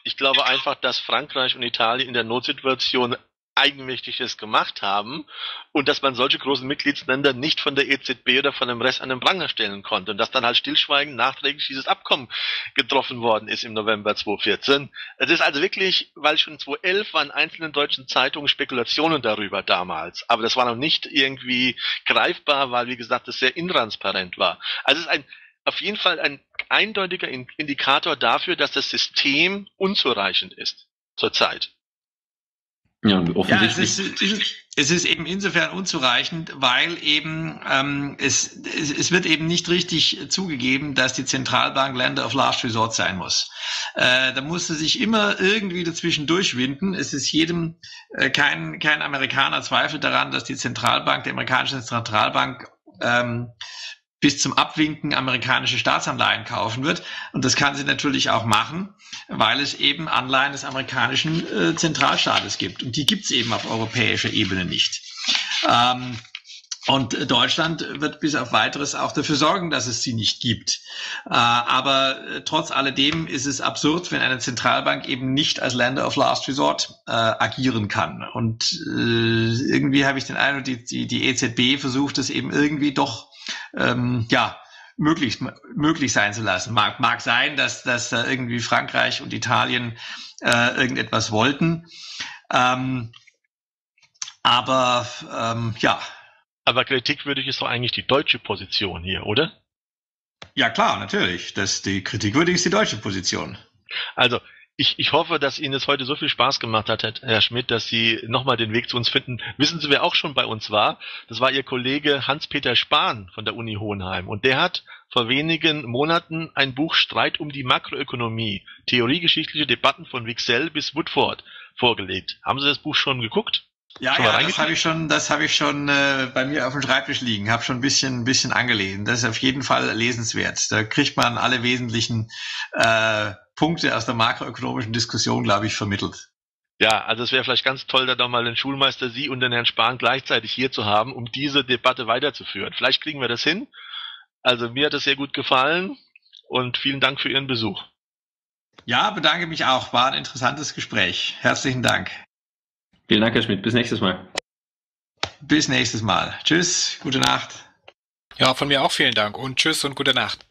Ich glaube einfach, dass Frankreich und Italien in der Notsituation Eigenmächtiges gemacht haben und dass man solche großen Mitgliedsländer nicht von der E Z B oder von dem Rest an den Pranger stellen konnte und dass dann halt stillschweigend nachträglich dieses Abkommen getroffen worden ist im November zweitausendvierzehn. Es ist also wirklich, weil schon zweitausendelf waren in einzelnen deutschen Zeitungen Spekulationen darüber damals, aber das war noch nicht irgendwie greifbar, weil wie gesagt das sehr intransparent war. Also es ist ein auf jeden Fall ein eindeutiger Indikator dafür, dass das System unzureichend ist zurzeit. Ja, und offensichtlich. Ja, es ist, es ist, es ist eben insofern unzureichend, weil eben ähm, es, es, es wird eben nicht richtig zugegeben, dass die Zentralbank Lender of Last Resort sein muss. Äh, da muss sie sich immer irgendwie dazwischen durchwinden. Es ist jedem, äh, kein, kein Amerikaner zweifelt daran, dass die Zentralbank, die amerikanische Zentralbank, ähm, bis zum Abwinken amerikanische Staatsanleihen kaufen wird. Und das kann sie natürlich auch machen, weil es eben Anleihen des amerikanischen äh, Zentralstaates gibt. Und die gibt es eben auf europäischer Ebene nicht. Ähm, und Deutschland wird bis auf Weiteres auch dafür sorgen, dass es sie nicht gibt. Äh, aber äh, trotz alledem ist es absurd, wenn eine Zentralbank eben nicht als Lender of Last Resort äh, agieren kann. Und äh, irgendwie habe ich den Eindruck, die, die, die E Z B versucht es eben irgendwie doch Ähm, ja, möglich, möglich sein zu lassen. Mag, mag sein, dass, dass äh, irgendwie Frankreich und Italien äh, irgendetwas wollten. Ähm, aber ähm, ja. Aber kritikwürdig ist doch eigentlich die deutsche Position hier, oder? Ja klar, natürlich. Das, die kritikwürdig ist die deutsche Position. Also Ich, ich hoffe, dass Ihnen es heute so viel Spaß gemacht hat, Herr Schmidt, dass Sie nochmal den Weg zu uns finden. Wissen Sie, wer auch schon bei uns war? Das war Ihr Kollege Hans-Peter Spahn von der Uni Hohenheim. Und der hat vor wenigen Monaten ein Buch Streit um die Makroökonomie, theoriegeschichtliche Debatten von Wicksell bis Woodford vorgelegt. Haben Sie das Buch schon geguckt? Ja, schon ja, das habe ich schon, das habe ich schon äh, bei mir auf dem Schreibtisch liegen, habe schon ein bisschen, ein bisschen angelesen. Das ist auf jeden Fall lesenswert. Da kriegt man alle wesentlichen äh, Punkte aus der makroökonomischen Diskussion, glaube ich, vermittelt. Ja, also es wäre vielleicht ganz toll, da doch mal den Schulmeister Sie und den Herrn Spahn gleichzeitig hier zu haben, um diese Debatte weiterzuführen. Vielleicht kriegen wir das hin. Also mir hat es sehr gut gefallen und vielen Dank für Ihren Besuch. Ja, bedanke mich auch. War ein interessantes Gespräch. Herzlichen Dank. Vielen Dank, Herr Schmidt. Bis nächstes Mal. Bis nächstes Mal. Tschüss, gute Nacht. Ja, von mir auch vielen Dank und tschüss und gute Nacht.